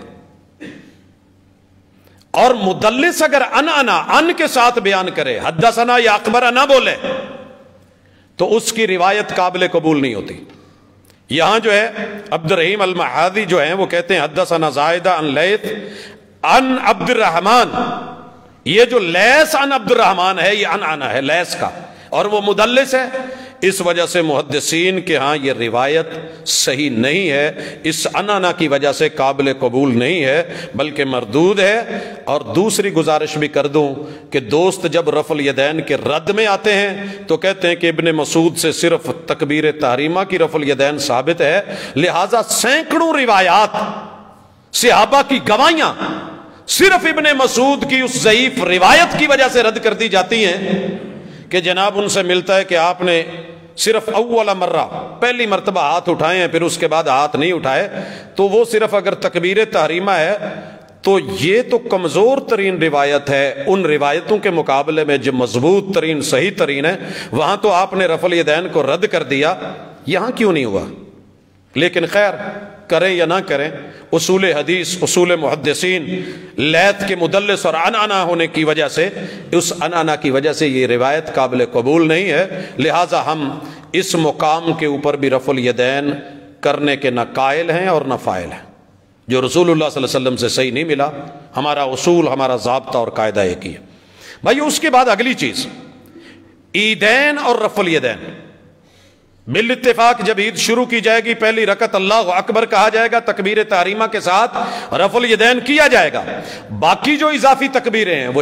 اور مدلس اگر ان انا ان کے ساتھ بیان کرے، حدثنا یا اخبرنا نہ بولے، تو اس کی روایت قابل قبول نہیں ہوتی۔ یہاں جو ہے عبد الرحیم المہادی جو ہیں وہ کہتے ہیں حدثنا زائدہ عن لیث अन अब्दुर्रहमान, ये जो लैस अन अब्दुर्रहमान है ये अन आना है लैस का, और वो मुदल्लिस है। इस वजह से मुहद्दिसीन के यहाँ ये रिवायत सही नहीं है, इस अनाना की वजह से काबिल कबूल नहीं है बल्कि मरदूद है। और दूसरी गुजारिश भी कर दूं कि दोस्त जब रफल यदैन के रद्द में आते हैं तो कहते हैं कि इब्ने मसूद से सिर्फ तकबीर तहरीमा की रफल यदैन साबित है, लिहाजा सैकड़ों रिवायात सहाबा की गवाहियां सिर्फ इब्ने मसूद की उस ज़ईफ रिवायत की वजह से रद्द कर दी जाती हैं कि जनाब उनसे मिलता है कि आपने सिर्फ अव्वला मर्रा पहली मर्तबा हाथ उठाए हैं फिर उसके बाद हाथ नहीं उठाए, तो वो सिर्फ अगर तकबीर तहरीमा है तो ये तो कमजोर तरीन रिवायत है। उन रिवायतों के मुकाबले में जो मजबूत तरीन सही तरीन है वहां तो आपने रफल यदैन को रद्द कर दिया, यहां क्यों नहीं हुआ? लेकिन खैर करें या ना करें, उसूल हदीस उसूल मुहद्दिसीन लैत के मुदल्लिस और अनाना होने की वजह से, उस अनाना की वजह से ये रिवायत काबिल कबूल नहीं है। लिहाजा हम इस मुकाम के ऊपर भी रफुल यदैन करने के न कायल हैं और न फ़ाइल हैं। जो रसूलुल्लाह सल्लल्लाहु अलैहि वसल्लम से सही नहीं मिला, हमारा उसूल हमारा ज़ाब्ता और कायदा एक ही है भाई। उसके बाद अगली चीज़ ईदैन और रफुल यदैन। बिल इत्तेफाक जब ईद शुरू की जाएगी पहली रकत अल्लाह अकबर कहा जाएगा, तकबीर तारीमा के साथ रफुल यदैन किया जाएगा। बाकी जो इजाफी तकबीरें हैं वो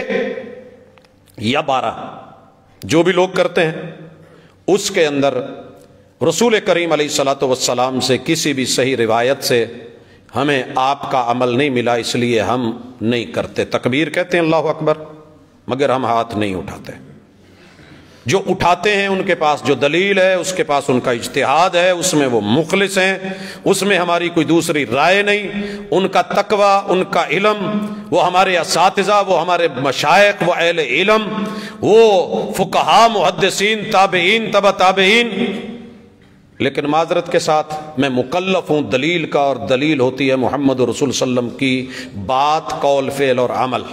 छह या बारह जो भी लोग करते हैं, उसके अंदर रसूल करीम अलैहिस्सलातु वस्सलाम से किसी भी सही रिवायत से हमें आपका अमल नहीं मिला, इसलिए हम नहीं करते। तकबीर कहते हैं अल्लाह अकबर, मगर हम हाथ नहीं उठाते। जो उठाते हैं उनके पास जो दलील है, उसके पास उनका इज्तिहाद है, उसमें वो मुखलिस हैं, उसमें हमारी कोई दूसरी राय नहीं। उनका तकवा, उनका इल्म, वो हमारे असातिज़ा, वो हमारे मशाइख, वो अहले इल्म, वो फुक़हा, मुहद्दिसीन, ताबईन, तबा ताबईन। लेकिन माजरत के साथ मैं मुकल्लफ हूँ दलील का, और दलील होती है मोहम्मद रसूल सल्लम की बात, कौल, फेल और अमल।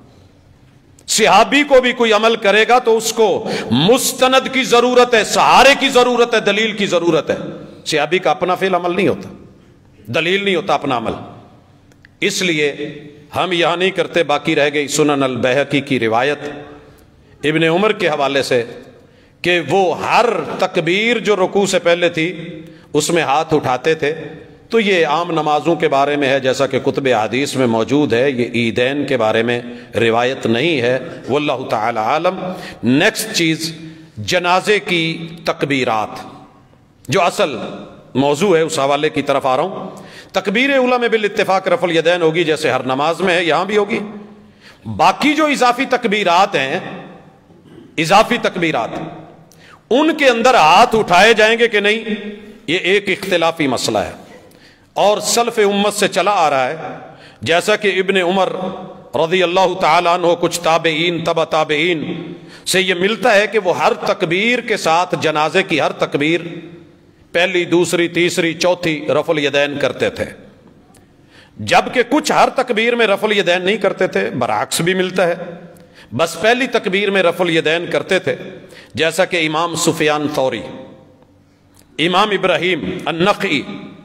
सहाबी को भी कोई अमल करेगा तो उसको मुस्तनद की जरूरत है, सहारे की जरूरत है, दलील की जरूरत है। सहाबी का अपना फेल अमल नहीं होता, दलील नहीं होता अपना अमल। इसलिए हम यहां नहीं करते। बाकी रह गई सुनन अल बैहकी की रिवायत इब्ने उमर के हवाले से कि वो हर तकबीर जो रुकू से पहले थी उसमें हाथ उठाते थे। तो ये आम नमाजों के बारे में है, जैसा कि कुतुब हदीस में मौजूद है। ये ईदैन के बारे में रिवायत नहीं है, वल्लाहु ताला आलम। नेक्स्ट चीज़ जनाजे की तकबीरात, जो असल मौजू है उस हवाले की तरफ आ रहा हूँ। तकबीर उला में बिल इत्तिफाक रफुल यदैन होगी, जैसे हर नमाज में है, यहाँ भी होगी। बाकी जो इजाफी तकबीरात हैं, इजाफी तकबीरात, उनके अंदर हाथ उठाए जाएंगे कि नहीं, ये एक इख्तिलाफी मसला है और सल्फ उम्मत से चला आ रहा है। जैसा कि इब्ने उमर रज़ी अल्लाह ताला अन्हु, कुछ ताबईन, तबा ताबईन से ये मिलता है कि वो हर तकबीर के साथ जनाजे की हर तकबीर पहली, दूसरी, तीसरी, चौथी रफुल यदैन करते थे, जबकि कुछ हर तकबीर में रफुल यदैन नहीं करते थे। बरअक्स भी मिलता है, बस पहली तकबीर में रफुल यदैन करते थे। जैसा कि इमाम सुफियान थौरी, इमाम इब्राहिम अन्नखई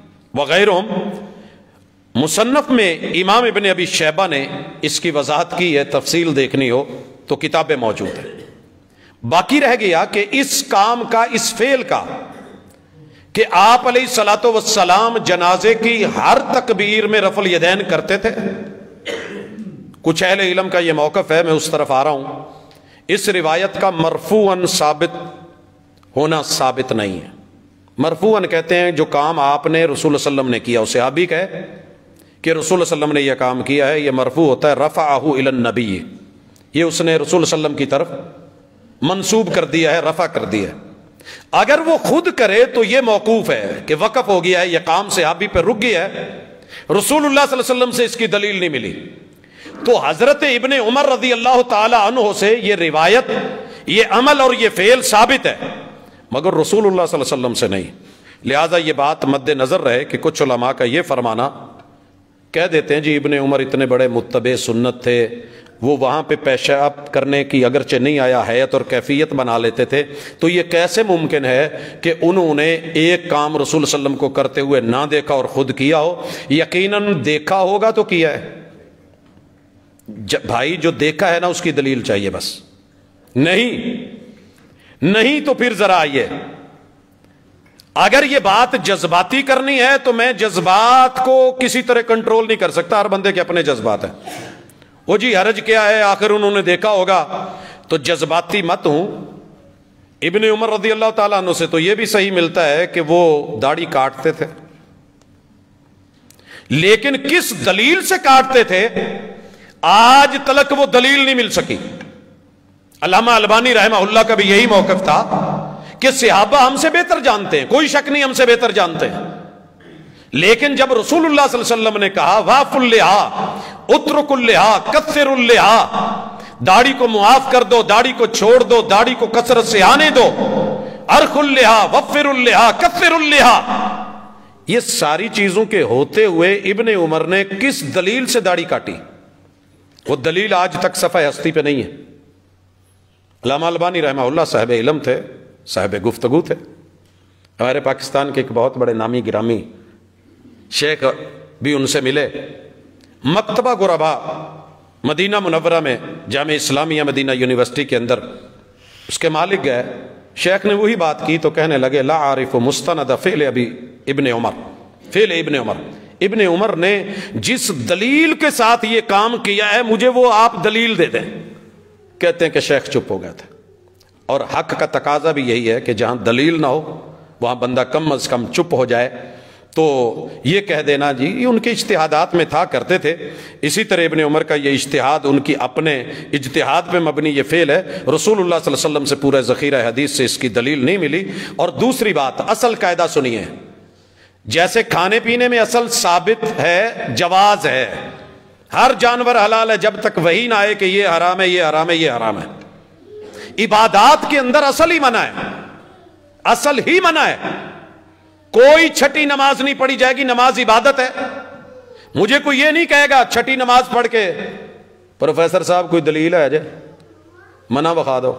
वगैरह मुसन्नफ में इमाम इब्ने अबी शैबा ने इसकी वजाहत की है। तफसील देखनी हो तो किताबें मौजूद हैं। बाकी रह गया कि इस काम का, इस फेल का, कि आप अलैहिस्सलातु वस्सलाम जनाजे की हर तकबीर में रफुल यदैन करते थे। कुछ अहले इल्म का यह मौक़िफ़ है, मैं उस तरफ आ रहा हूं। इस रिवायत का मरफूअन साबित होना साबित नहीं है। मरफूअन कहते हैं जो काम आपने रसूल सल्लम ने किया, उसे सहाबी कहे कि रसूल सल्लम ने यह काम किया है, यह मरफू होता है रफ़अहु इलन नबी, ये उसने रसूल सल्लम की तरफ मंसूब कर दिया है, रफ़ा कर दिया है। अगर वो खुद करे तो यह मौकूफ है कि वक़फ़ हो गया है, यह काम सहाबी पर रुक गया है, रसूलुल्लाह सल्लल्लाहु अलैहि वसल्लम से इसकी दलील नहीं मिली। तो हजरत इब्ने उमर रज़ी अल्लाह ताला अन्हु से यह रिवायत, यह अमल और यह फेल साबित है, मगर रसूलुल्लाह सल्लल्लाहु अलैहि वसल्लम से नहीं। लिहाजा ये बात मद्दे नज़र रहे कि कुछ उलमा का ये फरमाना, कह देते हैं जी इब्ने उमर इतने बड़े मुत्तबे सुन्नत थे, वो वहाँ पे पेशाब करने की अगरचे नहीं आया हैत और कैफियत बना लेते थे, तो ये कैसे मुमकिन है कि उन्होंने एक काम रसूल सल्लम को करते हुए ना देखा और खुद किया हो? यकीनन देखा होगा तो किया है, بھائی جو دیکھا ہے نا اس کی دلیل چاہیے بس. نہیں نہیں تو پھر ذرا آئیے, اگر یہ بات جذباتی کرنی ہے تو میں جذبات کو کسی طرح کنٹرول نہیں کر سکتا, ہر بندے کے اپنے جذبات ہیں. وہ جی حرج کیا ہے, آخر انہوں نے دیکھا ہوگا, تو جذباتی مت ہوں. ابن عمر رضی اللہ تعالیٰ عنہ سے تو یہ بھی صحیح ملتا ہے کہ وہ داڑھی کاٹتے تھے, لیکن کس دلیل سے کاٹتے تھے آج تلک وہ دلیل نہیں مل سکی. علامہ البانی رحمہ اللہ کا بھی یہی موقف تھا کہ صحابہ ہم سے بہتر جانتے ہیں, کوئی شک نہیں ہم سے بہتر جانتے ہیں, لیکن جب رسول اللہ صلی اللہ علیہ وسلم نے کہا واف اللحا اترک اللحا کثر اللحا, داڑھی کو معاف کر دو, داڑھی کو چھوڑ دو, داڑھی کو کثرت سے آنے دو, ارخ اللحا وفر اللحا کثر اللحا, یہ ساری چیزوں کے ہوتے ہوئے ابن عمر نے کس دلیل سے داڑھی کاٹی؟ وہ دلیل آج تک صفحہ ہستی پہ نہیں ہے. علامہ البانی رحمہ اللہ صاحب علم تھے, صاحب گفتگو تھے. ہمارے پاکستان کے ایک بہت بڑے نامی گرامی شیخ بھی ان سے ملے. مکتبہ غربا مدینہ منورہ میں جامعہ اسلامیہ مدینہ یونیورسٹی کے اندر اس کے مالک گئے. شیخ نے وہی بات کی تو کہنے لگے لا عارف مستند فعل ابی ابن عمر, فعل ابن عمر, ابن عمر نے جس دلیل کے ساتھ یہ کام کیا ہے مجھے وہ آپ دلیل دے دیں. کہتے ہیں کہ شیخ چپ ہو گئے تھے, اور حق کا تقاضا بھی یہی ہے کہ جہاں دلیل نہ ہو وہاں بندہ کم از کم چپ ہو جائے. تو یہ کہہ دینا جی یہ ان کے اجتہادات میں تھا, کرتے تھے. اسی طرح ابن عمر کا یہ اجتہاد ان کی اپنے اجتہاد پہ مبنی یہ فعل ہے. رسول اللہ صلی اللہ علیہ وسلم سے پورا ذخیرہ حدیث سے اس کی دلیل نہیں ملی. اور دوسری بات, اصل قاعدہ سنیے, جیسے کھانے پینے میں اصل ثابت ہے جواز ہے, ہر جانور حلال ہے جب تک وہی نہ آئے کہ یہ حرام ہے یہ حرام ہے یہ حرام ہے. عبادات کے اندر اصل ہی منع ہے, اصل ہی منع ہے. کوئی چھٹی نماز نہیں پڑھی جائے گی, نماز عبادت ہے. مجھے کوئی یہ نہیں کہے گا چھٹی نماز پڑھ کے پروفیسر صاحب کوئی دلیل ہے جائے منع بخا دو,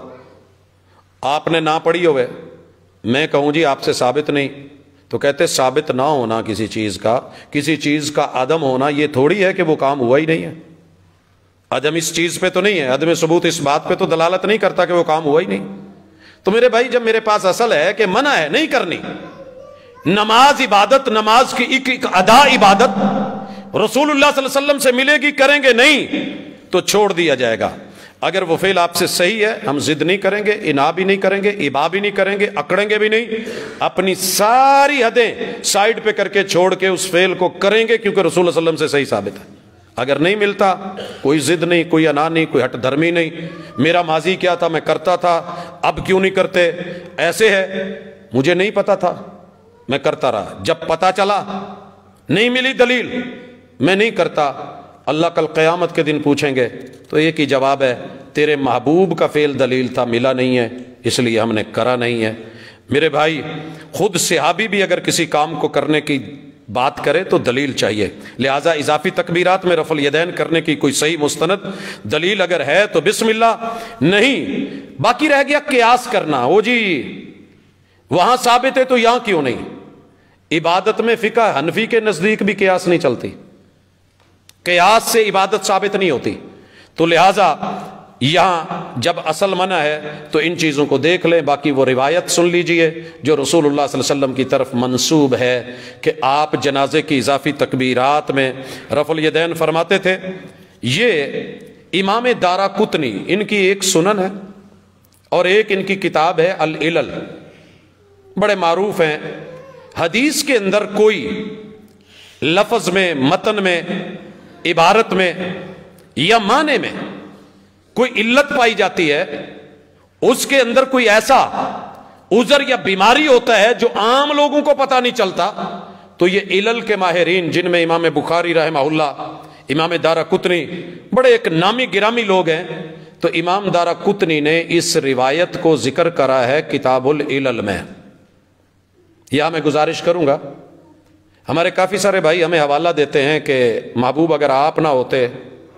آپ نے نہ پڑھی ہوئے, میں کہوں جی آپ سے ثابت نہیں, تو کہتے ثابت نہ ہونا کسی چیز کا, کسی چیز کا عدم ہونا یہ تھوڑی ہے کہ وہ کام ہوا ہی نہیں ہے. عدم اس چیز پہ تو نہیں ہے, عدم ثبوت اس بات پہ تو دلالت نہیں کرتا کہ وہ کام ہوا ہی نہیں. تو میرے بھائی جب میرے پاس اصل ہے کہ منع ہے نہیں کرنی, نماز عبادت, نماز کی ایک ایک ادا عبادت, رسول اللہ صلی اللہ علیہ وسلم سے ملے گی, کریں گے نہیں تو چھوڑ دیا جائے گا. اگر وہ فعل آپ سے صحیح ہے ہم ضد نہیں کریں گے, انا بھی نہیں کریں گے, ابا بھی نہیں کریں گے, اکڑیں گے بھی نہیں, اپنی ساری حدیں سائڈ پہ کر کے چھوڑ کے اس فعل کو کریں گے کیونکہ رسول اللہ علیہ وسلم سے صحیح ثابت ہے. اگر نہیں ملتا کوئی ضد نہیں, کوئی انا نہیں, کوئی ہٹ دھرمی نہیں, میرا ماضی کیا تھا میں کرتا تھا اب کیوں نہیں کرتے, ایسے ہے مجھے نہیں پتا تھا میں کرتا رہا, جب پتا چلا نہیں ملی دلیل میں نہیں کرتا. اللہ کل قیامت کے دن پوچھیں گے تو ایک ہی جواب ہے, تیرے محبوب کا فعل دلیل تھا ملا نہیں ہے اس لیے ہم نے کرا نہیں ہے. میرے بھائی خود صحابی بھی اگر کسی کام کو کرنے کی بات کرے تو دلیل چاہیے. لہٰذا اضافی تکبیرات میں رفع الیدین کرنے کی کوئی صحیح مستند دلیل اگر ہے تو بسم اللہ, نہیں. باقی رہ گیا قیاس کرنا, وہ جی وہاں ثابت ہے تو یہاں کیوں نہیں. عبادت میں فقہ حنفی کے نزدیک بھی قیاس نہیں چلتی, قیاس سے عبادت ثابت نہیں ہوتی. تو لہٰذا یہاں جب اصل منع ہے تو ان چیزوں کو دیکھ لیں. باقی وہ روایت سن لیجئے جو رسول اللہ صلی اللہ علیہ وسلم کی طرف منسوب ہے کہ آپ جنازے کی اضافی تکبیرات میں رفع الیدین فرماتے تھے. یہ امام دارقطنی ان کی ایک سنن ہے اور ایک ان کی کتاب ہے العلل, بڑے معروف ہیں. حدیث کے اندر کوئی لفظ میں, متن میں, عبارت میں یا معنی میں کوئی علت پائی جاتی ہے, اس کے اندر کوئی ایسا عذر یا بیماری ہوتا ہے جو عام لوگوں کو پتہ نہیں چلتا, تو یہ علل کے ماہرین جن میں امام بخاری رحمہ اللہ, امام دارقطنی بڑے ایک نامی گرامی لوگ ہیں, تو امام دارقطنی نے اس روایت کو ذکر کرا ہے کتاب العلل میں. یہاں میں گزارش کروں گا, ہمارے کافی سارے بھائی ہمیں حوالہ دیتے ہیں کہ محبوب اگر آپ نہ ہوتے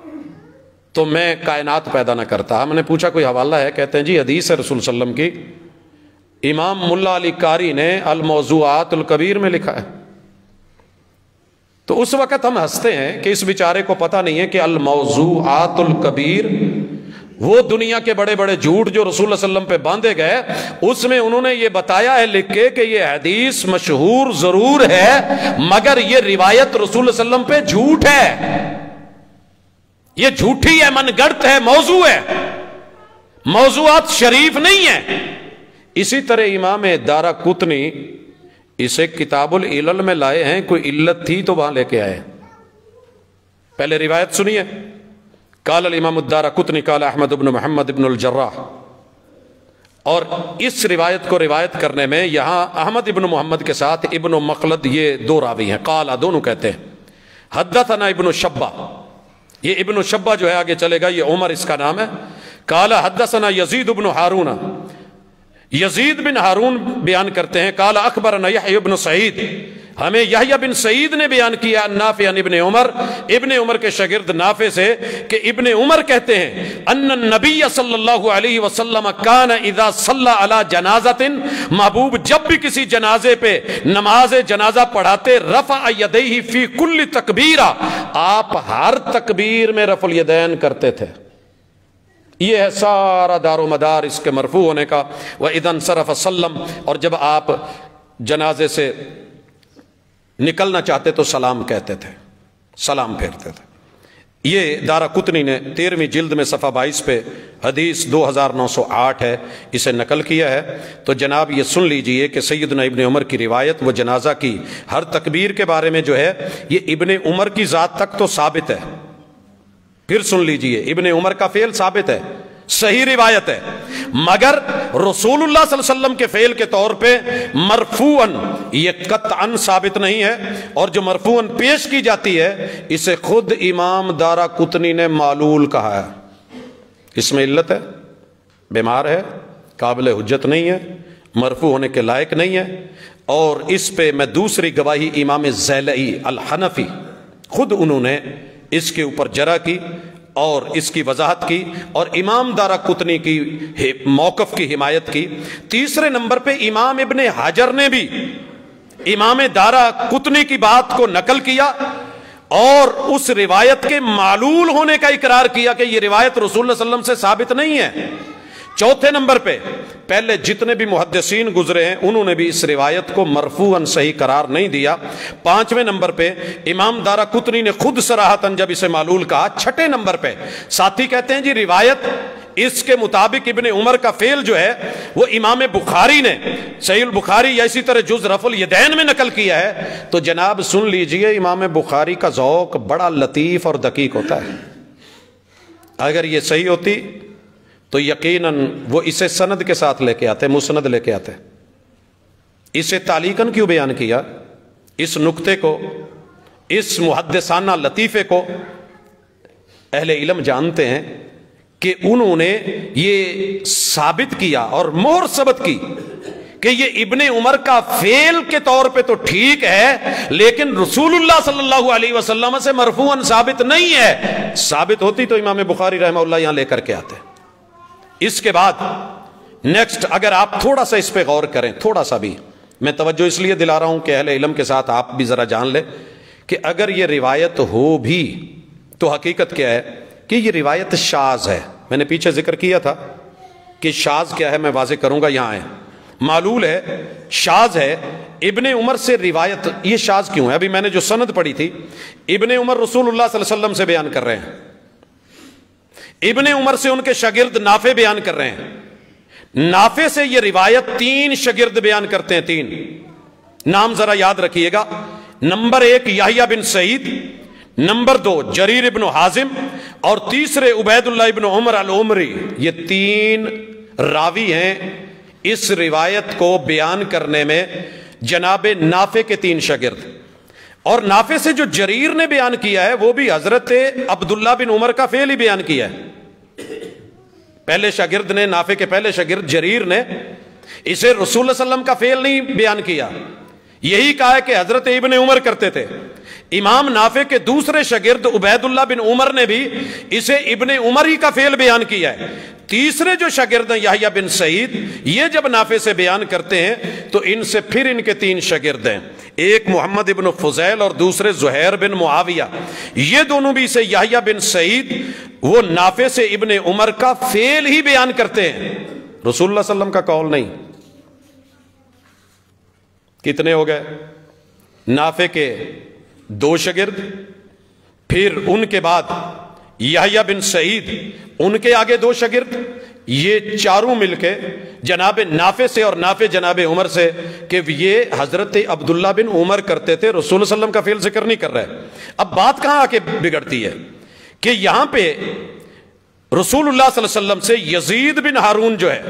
تو میں کائنات پیدا نہ کرتا. ہم نے پوچھا کوئی حوالہ ہے, کہتے ہیں جی حدیث ہے رسول صلی اللہ علیہ وسلم کی, امام ملا علی قاری نے الموضوعات الکبیر میں لکھا ہے. تو اس وقت ہم ہنستے ہیں کہ اس بیچارے کو پتہ نہیں ہے کہ الموضوعات الکبیر، وہ دنیا کے بڑے بڑے جھوٹ جو رسول اللہ صلی اللہ علیہ وسلم پہ باندھے گئے، اس میں انہوں نے یہ بتایا ہے لکھ کے کہ یہ حدیث مشہور ضرور ہے مگر یہ روایت رسول اللہ علیہ وسلم پہ جھوٹ ہے، یہ جھوٹی ہے، من گڑت ہے، موضوع ہے، موضوعات شریف نہیں ہے۔ اسی طرح امام دارقطنی اسے کتاب العلل میں لائے ہیں، کوئی علت تھی تو وہاں لے کے آئے۔ پہلے روایت سنیے، قال الامام الدارقطنی قال احمد بن محمد بن الجراح، اور اس روایت کو روایت کرنے میں یہاں احمد ابن محمد کے ساتھ ابن مخلد یہ دو راوی ہیں، قال دونوں کہتے ہیں حدثنا ابن شبہ، یہ ابن شبہ جو ہے آگے چلے گا، یہ عمر اس کا نام ہے، قال حدثنا یزید بن ہارون، یزید بن ہارون بیان کرتے ہیں، قال اخبرنا یحیی بن سعید، ہمیں یحییٰ بن سعید نے بیان کیا، نافع عن ابن عمر، ابن عمر کے شاگرد نافع سے کہ ابن عمر کہتے ہیں ان النبی صلی اللہ علیہ وسلم کان اذا صلی علی جنازۃ، محبوب جب بھی کسی جنازے پہ نماز جنازہ پڑھاتے، رفع یدیہ فی کل تکبیرہ، آپ ہر تکبیر میں رفع الیدین کرتے تھے۔ یہ ہے سارا دار و مدار اس کے مرفوع ہونے کا۔ وَإِذَا انصَرَفَ سَلَّمَ، اور جب آپ جنازے سے نکلنا چاہتے تو سلام کہتے تھے، سلام پھیرتے تھے۔ یہ دارقطنی نے تیرہویں جلد میں صفحہ بائیس پہ حدیث دو ہزار نو سو آٹھ ہے، اسے نقل کیا ہے۔ تو جناب یہ سن لیجئے کہ سیدنا ابن عمر کی روایت وہ جنازہ کی ہر تکبیر کے بارے میں جو ہے یہ ابن عمر کی ذات تک تو ثابت ہے۔ پھر سن لیجئے، ابن عمر کا فعل ثابت ہے، صحیح روایت ہے، مگر رسول اللہ صلی اللہ علیہ وسلم کے فعل کے طور پہ مرفوعاً یہ قطعاً ثابت نہیں ہے، اور جو مرفوعاً پیش کی جاتی ہے اسے خود امام دارقطنی نے معلول کہا ہے، اس میں علت ہے، بیمار ہے، قابل حجت نہیں ہے، مرفوع ہونے کے لائق نہیں ہے۔ اور اس پہ میں دوسری گواہی امام زیلعی الحنفی، خود انہوں نے اس کے اوپر جرح کی اور اس کی وضاحت کی، اور امام دارقطنی کی موقف کی حمایت کی۔ تیسرے نمبر پہ امام ابن حجر نے بھی امام دارقطنی کی بات کو نقل کیا اور اس روایت کے معلول ہونے کا اقرار کیا کہ یہ روایت رسول اللہ صلی اللہ علیہ وسلم سے ثابت نہیں ہے۔ چوتھے نمبر پہ پہلے جتنے بھی محدثین گزرے ہیں انہوں نے بھی اس روایت کو مرفوعاً صحیح قرار نہیں دیا۔ پانچویں نمبر پہ امام دارقطنی نے خود صراحتاً جب اسے معلول کہا۔ چھٹے نمبر پہ ساتھی کہتے ہیں جی روایت اس کے مطابق ابن عمر کا فعل جو ہے وہ امام بخاری نے صحیح البخاری یا اسی طرح جز رفع الیدین میں نقل کیا ہے۔ تو جناب سن لیجئے، امام بخاری کا ذوق بڑا لطیف اور دقیق ہوتا ہے، اگر یہ صحیح ہوتی تو یقیناً وہ اسے سند کے ساتھ لے کے آتے، مسند لے کے آتے۔ اسے تعلیقاً کیوں بیان کیا؟ اس نقطے کو، اس محدثانہ لطیفے کو اہل علم جانتے ہیں کہ انہوں نے یہ ثابت کیا اور مہر ثبت کی کہ یہ ابن عمر کا فعل کے طور پہ تو ٹھیک ہے لیکن رسول اللہ صلی اللہ علیہ وسلم سے مرفوعاً ثابت نہیں ہے۔ ثابت ہوتی تو امام بخاری رحمہ اللہ یہاں لے کر کے آتے۔ اس کے بعد نیکسٹ اگر آپ تھوڑا سا اس پہ غور کریں، تھوڑا سا بھی، میں توجہ اس لیے دلا رہا ہوں کہ اہل علم کے ساتھ آپ بھی ذرا جان لیں کہ اگر یہ روایت ہو بھی تو حقیقت کیا ہے کہ یہ روایت شاذ ہے۔ میں نے پیچھے ذکر کیا تھا کہ شاذ کیا ہے، میں واضح کروں گا، یہاں ہے معلول ہے، شاذ ہے۔ ابن عمر سے روایت یہ شاذ کیوں ہے؟ ابھی میں نے جو سند پڑھی تھی، ابن عمر رسول اللہ صلی اللہ علیہ وسلم سے بیان کر رہے ہیں، ابن عمر سے ان کے شاگرد نافع بیان کر رہے ہیں، نافع سے یہ روایت تین شاگرد بیان کرتے ہیں، تین نام ذرا یاد رکھیے گا۔ نمبر ایک یحییٰ بن سعید، نمبر دو جریر ابن حازم، اور تیسرے عبید اللہ ابن عمر العمری۔ یہ تین راوی ہیں اس روایت کو بیان کرنے میں، جناب نافع کے تین شاگرد۔ اور نافع سے جو جریر نے بیان کیا ہے وہ بھی حضرت عبداللہ بن عمر کا فعل ہی بیان کیا ہے۔ پہلے شاگرد نے، نافع کے پہلے شاگرد جریر نے اسے رسول اللہ صلی اللہ علیہ وسلم کا فعل نہیں بیان کیا، یہی کہا ہے کہ حضرت ابن عمر کرتے تھے۔ امام نافع کے دوسرے شاگرد عبید اللہ بن عمر نے بھی اسے ابن عمر ہی کا فعل بیان کیا ہے۔ تیسرے جو شاگرد ہیں یحییٰ بن سعید، یہ جب نافع سے بیان کرتے ہیں تو ان سے پھر ان کے تین شاگرد ہیں، ایک محمد ابن فضیل اور دوسرے زہیر بن معاویہ، یہ دونوں بھی سے یحییٰ بن سعید وہ نافع سے ابن عمر کا فعل ہی بیان کرتے ہیں، رسول اللہ صلی اللہ علیہ وسلم کا قول نہیں۔ کتنے ہو گئے؟ نافع کے دو شاگرد، پھر ان کے بعد یحییٰ بن سعید، ان کے آگے دو شاگرد، یہ چاروں مل کے جناب نافع سے اور نافع جناب عمر سے کہ یہ حضرت عبداللہ بن عمر کرتے تھے، رسول اللہ صلی اللہ علیہ وسلم کا فعل ذکر نہیں کر رہے۔ اب بات کہاں آ کے بگڑتی ہے کہ یہاں پہ رسول اللہ صلی اللہ علیہ وسلم سے یزید بن ہارون جو ہے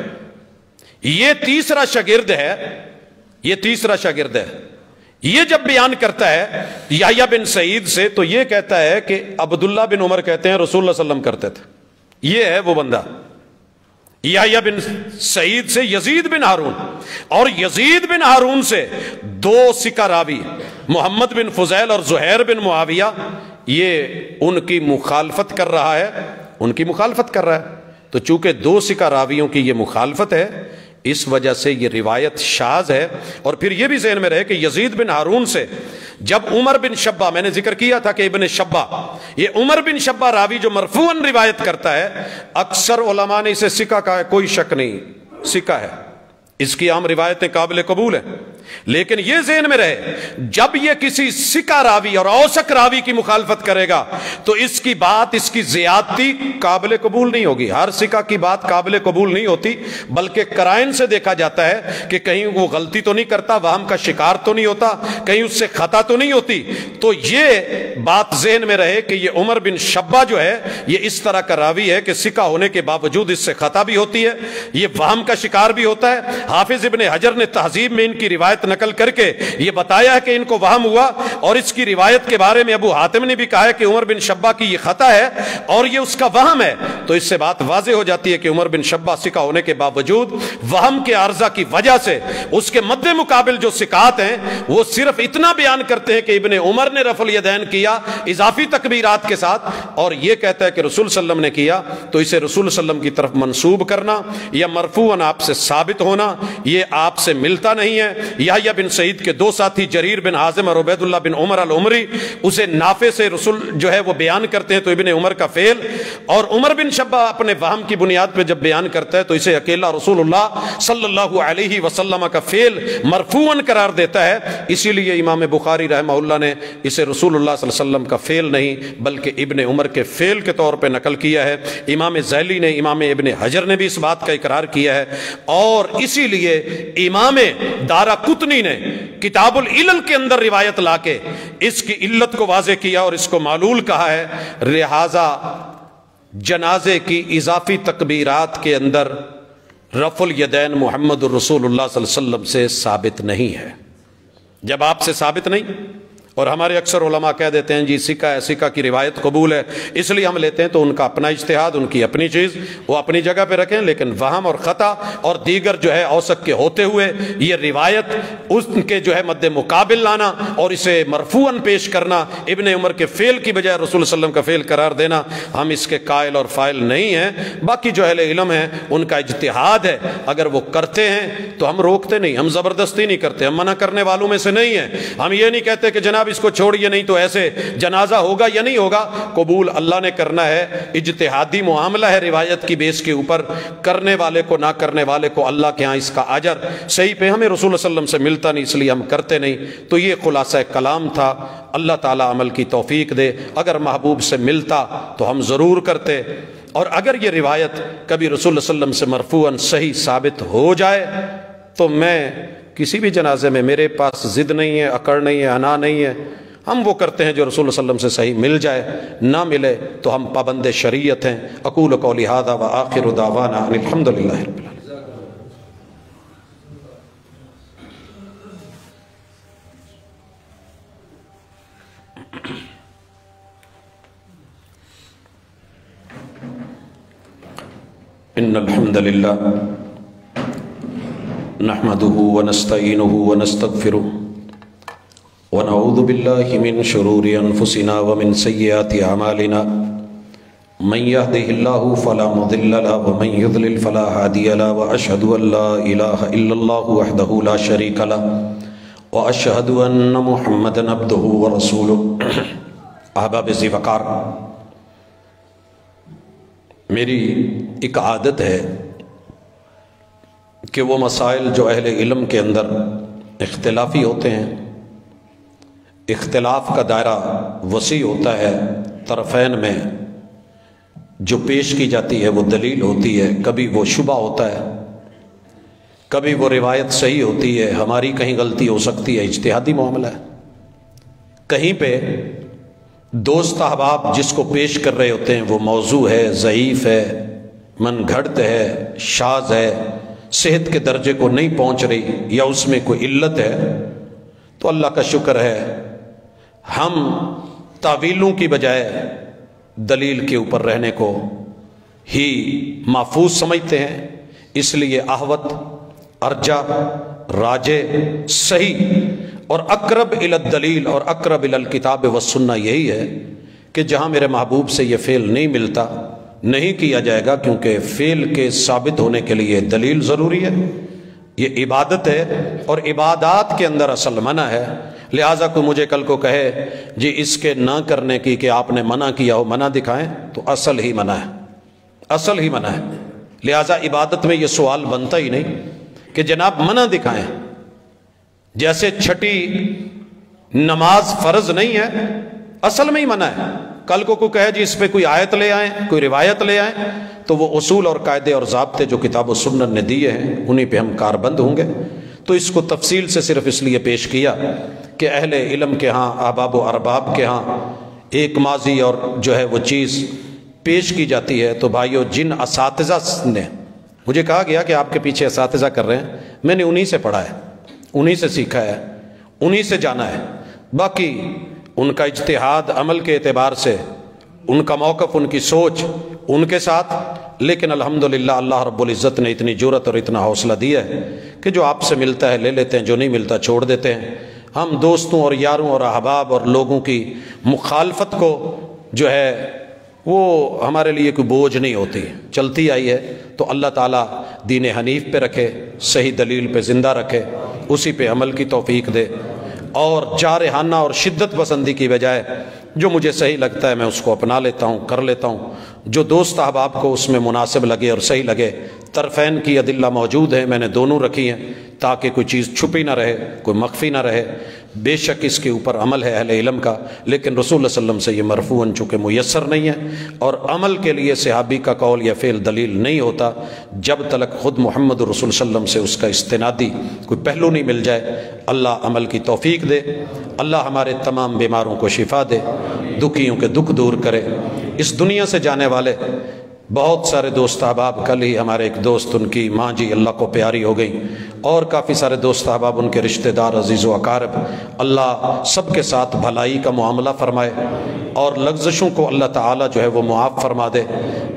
یہ تیسرا شاگرد ہے، یہ تیسرا شاگرد ہے، یہ جب بیان کرتا ہے یحییٰ بن سعید سے تو یہ کہتا ہے کہ عبداللہ بن عمر کہتے ہیں رسول اللہ صلی اللہ علیہ وسلم کرتے تھے۔ یہ ہے وہ بندہ یحییٰ بن سعید سے یزید بن ہارون، اور یزید بن ہارون سے دو سکہ راوی محمد بن فضیل اور زہیر بن معاویہ، یہ ان کی مخالفت کر رہا ہے، ان کی مخالفت کر رہا ہے۔ تو چونکہ دو سکہ راویوں کی یہ مخالفت ہے اس وجہ سے یہ روایت شاذ ہے۔ اور پھر یہ بھی ذہن میں رہے کہ یزید بن ہارون سے جب عمر بن شبہ، میں نے ذکر کیا تھا کہ ابن شبہ، یہ عمر بن شبہ راوی جو مرفوعاً روایت کرتا ہے، اکثر علماء نے اسے سکہ کہا ہے، کوئی شک نہیں سکہ ہے، اس کی عام روایتیں قابل قبول ہیں، لیکن یہ ذہن میں رہے جب یہ کسی سکہ راوی اور اوثق راوی کی مخالفت کرے گا تو اس کی بات، اس کی زیادتی قابل قبول نہیں ہوگی۔ ہر سکہ کی بات قابل قبول نہیں ہوتی، بلکہ قرائن سے دیکھا جاتا ہے کہ کہیں وہ غلطی تو نہیں کرتا، وہم کا شکار تو نہیں ہوتا، کہیں اس سے خطا تو نہیں ہوتی۔ تو یہ بات ذہن میں رہے کہ یہ عمر بن شبہ جو ہے یہ اس طرح کا راوی ہے کہ سکہ ہونے کے باوجود اس سے خطا بھی ہوتی ہے، یہ وہم کا شکار بھی ہوتا ہے۔ حافظ ابن حجر نے تہذیب میں ان کی روایت نقل کر کے یہ بتایا ہے کہ ان کو وہم ہوا، اور اس کی روایت کے بارے میں ابو حاتم نے بھی کہا ہے کہ عمر بن شبہ کی یہ خطا ہے اور یہ اس کا وہم ہے۔ تو اس سے بات واضح ہو جاتی ہے کہ عمر بن شبہ سکہ ہونے کے باوجود وہم کے عارضہ کی وجہ سے اس کے مد مقابل جو سکات ہیں وہ صرف اتنا بیان کرتے ہیں کہ ابن عمر نے رفع الیدین کیا اضافی تکبیرات کے ساتھ، اور یہ کہتا ہے کہ رسول صلی اللہ علیہ وسلم نے کیا، تو اسے رسول صلی اللہ علیہ وسلم کی طرف منسوب کرنا یا مرفوعاً آپ سے ثابت ہونا یہ آپ سے ملتا نہیں ہے۔ یحییٰ بن سعید کے دو ساتھی جریر بن حازم اور عبید اللہ بن عمر العمری اسے نافع سے رسول جو ہے وہ بیان کرتے ہیں تو ابن عمر کا فعل، اور عمر بن شبہ اپنے وہم کی بنیاد پہ جب بیان کرتا ہے تو اسے اکیلا رسول اللہ صلی اللہ علیہ وسلم کا فعل مرفوعاً قرار دیتا ہے۔ اسی لیے امام بخاری رحمہ اللہ نے اسے رسول اللہ صلی اللہ علیہ وسلم کا فعل نہیں بلکہ ابن عمر کے فعل کے طور پہ نقل کیا ہے۔ امام ذیلی نے، امام ابن حجر نے بھی اس بات کا اقرار کیا ہے، اور اسی لیے امام دارقطنی نے کتاب العلل کے اندر روایت لا کے اس کی علت کو واضح کیا اور اس کو معلول کہا ہے۔ لہذا جنازے کی اضافی تکبیرات کے اندر رفع الیدین محمد الرسول اللہ صلی اللہ علیہ وسلم سے ثابت نہیں ہے۔ جب آپ سے ثابت نہیں، اور ہمارے اکثر علماء کہہ دیتے ہیں جی سکہ ہے، سکہ کی روایت قبول ہے، اس لیے ہم لیتے ہیں، تو ان کا اپنا اجتہاد، ان کی اپنی چیز، وہ اپنی جگہ پہ رکھیں، لیکن وہم اور خطا اور دیگر جو ہے اوثق کے ہوتے ہوئے یہ روایت اس کے جو ہے مد مقابل لانا اور اسے مرفوعاً پیش کرنا، ابن عمر کے فعل کی بجائے رسول صلی اللہ علیہ وسلم کا فعل قرار دینا، ہم اس کے قائل اور فاعل نہیں ہیں۔ باقی جو اہل علم ہیں ان کا اجتہاد ہے، اگر وہ کرتے ہیں تو ہم روکتے نہیں، ہم زبردستی نہیں کرتے، ہم منع کرنے والوں میں سے نہیں ہیں۔ ہم یہ نہیں کہتے کہ جناب اس کو چھوڑیے نہیں تو ایسے جنازہ ہوگا یا نہیں ہوگا، قبول اللہ نے کرنا ہے، اجتہادی معاملہ ہے روایت کی بیس کے اوپر، کرنے والے کو نہ کرنے والے کو اللہ کے ہاں اس کا اجر صحیح پہ ہمیں رسول اللہ صلی اللہ علیہ وسلم سے ملتا نہیں، اس لیے ہم کرتے نہیں۔ تو یہ خلاصہ کلام تھا، اللہ تعالیٰ عمل کی توفیق دے۔ اگر محبوب سے ملتا تو ہم ضرور کرتے، اور اگر یہ روایت کبھی رسول اللہ صلی اللہ علیہ وسلم سے مرفوعاً صحیح ثابت ہو جائے تو میں کسی بھی جنازے میں، میرے پاس ضد نہیں ہے، اکڑ نہیں ہے، انا نہیں ہے، ہم وہ کرتے ہیں جو رسول اللہ صلی اللہ علیہ وسلم سے صحیح مل جائے، نہ ملے تو ہم پابند شریعت ہیں۔ اقول قولی ھذا وآخر دعوانا ان الحمد للہ رب العالمین۔ ان الحمد للہ نحمده ونستعینه ونستغفره ونعوذ باللہ من شرور انفسنا ومن سیئات اعمالنا من يهده الله فلا مضل له ومن يضلل فلا هادي له وأشهد أن لا إله إلا الله وحده لا شريك له وأشهد أن محمدا عبده ورسوله۔ احباب ذی وقار، میری ایک عادت ہے کہ وہ مسائل جو اہل علم کے اندر اختلافی ہوتے ہیں، اختلاف کا دائرہ وسیع ہوتا ہے، طرفین میں جو پیش کی جاتی ہے وہ دلیل ہوتی ہے، کبھی وہ شبہ ہوتا ہے، کبھی وہ روایت صحیح ہوتی ہے، ہماری کہیں غلطی ہو سکتی ہے، اجتہادی معاملہ ہے۔ کہیں پہ دوست احباب جس کو پیش کر رہے ہوتے ہیں وہ موضوع ہے، ضعیف ہے، من گھڑت ہے، شاذ ہے، صحت کے درجے کو نہیں پہنچ رہی یا اس میں کوئی علت ہے، تو اللہ کا شکر ہے ہم تعویلوں کی بجائے دلیل کے اوپر رہنے کو ہی محفوظ سمجھتے ہیں۔ اس لیے احوط، ارجح، راجح، صحیح اور اقرب الی الدلیل اور اقرب الی الکتاب والسنہ یہی ہے کہ جہاں میرے محبوب سے یہ فعل نہیں ملتا نہیں کیا جائے گا، کیونکہ فعل کے ثابت ہونے کے لیے دلیل ضروری ہے۔ یہ عبادت ہے اور عبادات کے اندر اصل منع ہے، لہٰذا کوئی مجھے کل کو کہے جی اس کے نہ کرنے کی کہ آپ نے منع کیا ہو، منع دکھائیں، تو اصل ہی منع ہے، اصل ہی منع ہے۔ لہٰذا عبادت میں یہ سوال بنتا ہی نہیں کہ جناب منع دکھائیں۔ جیسے چھٹی نماز فرض نہیں ہے، اصل میں ہی منع ہے۔ کل کو کوئی کہے جی اس پہ کوئی آیت لے آئیں، کوئی روایت لے آئیں، تو وہ اصول اور قاعدے اور ضابطے جو کتاب و سنت نے دیے ہیں انہی پہ ہم کاربند ہوں گے۔ تو اس کو تفصیل سے صرف اس لیے پیش کیا کہ اہل علم کے ہاں، احباب و ارباب کے ہاں ایک ماضی اور جو ہے وہ چیز پیش کی جاتی ہے، تو بھائیو جن اساتذہ نے مجھے کہا گیا کہ آپ کے پیچھے اساتذہ کر رہے ہیں، میں نے انہی سے پڑھا ہے، انہی سے سیکھا ہے، انہی سے جانا ہے۔ باقی ان کا اجتہاد عمل کے اعتبار سے، ان کا موقف، ان کی سوچ ان کے ساتھ، لیکن الحمدللہ اللہ رب العزت نے اتنی جرأت اور اتنا حوصلہ دیا ہے کہ جو آپ سے ملتا ہے لے لیتے ہیں، جو نہیں ملتا چھوڑ دیتے ہیں۔ ہم دوستوں اور یاروں اور احباب اور لوگوں کی مخالفت کو جو ہے وہ ہمارے لیے کوئی بوجھ نہیں ہوتی، چلتی آئی ہے۔ تو اللہ تعالیٰ دین حنیف پہ رکھے، صحیح دلیل پہ زندہ رکھے، اسی پہ عمل کی توفیق دے، اور جارحانہ اور شدت پسندی کی بجائے جو مجھے صحیح لگتا ہے میں اس کو اپنا لیتا ہوں، کر لیتا ہوں۔ جو دوست احباب کو اس میں مناسب لگے اور صحیح لگے، طرفین کی ادلہ موجود ہیں، میں نے دونوں رکھی ہیں تاکہ کوئی چیز چھپی نہ رہے، کوئی مخفی نہ رہے۔ بے شک اس کے اوپر عمل ہے اہل علم کا، لیکن رسول اللہ صلی اللہ علیہ وسلم سے یہ مرفوعاً چونکہ میسر نہیں ہے، اور عمل کے لیے صحابی کا قول یا فعل دلیل نہیں ہوتا جب تک خود محمد رسول صلی اللہ علیہ وسلم سے اس کا استنادی کوئی پہلو نہیں مل جائے۔ اللہ عمل کی توفیق دے، اللہ ہمارے تمام بیماروں کو شفا دے، دکھیوں کے دکھ دور کرے۔ اس دنیا سے جانے والے بہت سارے دوست احباب، کل ہی ہمارے ایک دوست ان کی ماں جی اللہ کو پیاری ہو گئی، اور کافی سارے دوست احباب ان کے رشتہ دار عزیز و اقارب، اللہ سب کے ساتھ بھلائی کا معاملہ فرمائے، اور لغزشوں کو اللہ تعالیٰ جو ہے وہ معاف فرما دے،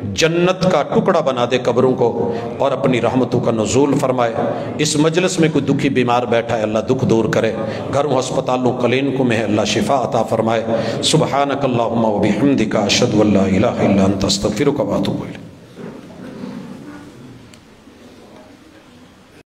جنت کا ٹکڑا بنا دے قبروں کو، اور اپنی رحمتوں کا نزول فرمائے۔ اس مجلس میں کوئی دکھی بیمار بیٹھا ہے، اللہ دکھ دور کرے، گھروں ہسپتالوں کلینکوں میں ہے اللہ شفا عطا فرمائے۔ سبحانک اللہم و بحمدک، اشہد ان لا الہ الا انت، استغفرک و اتوب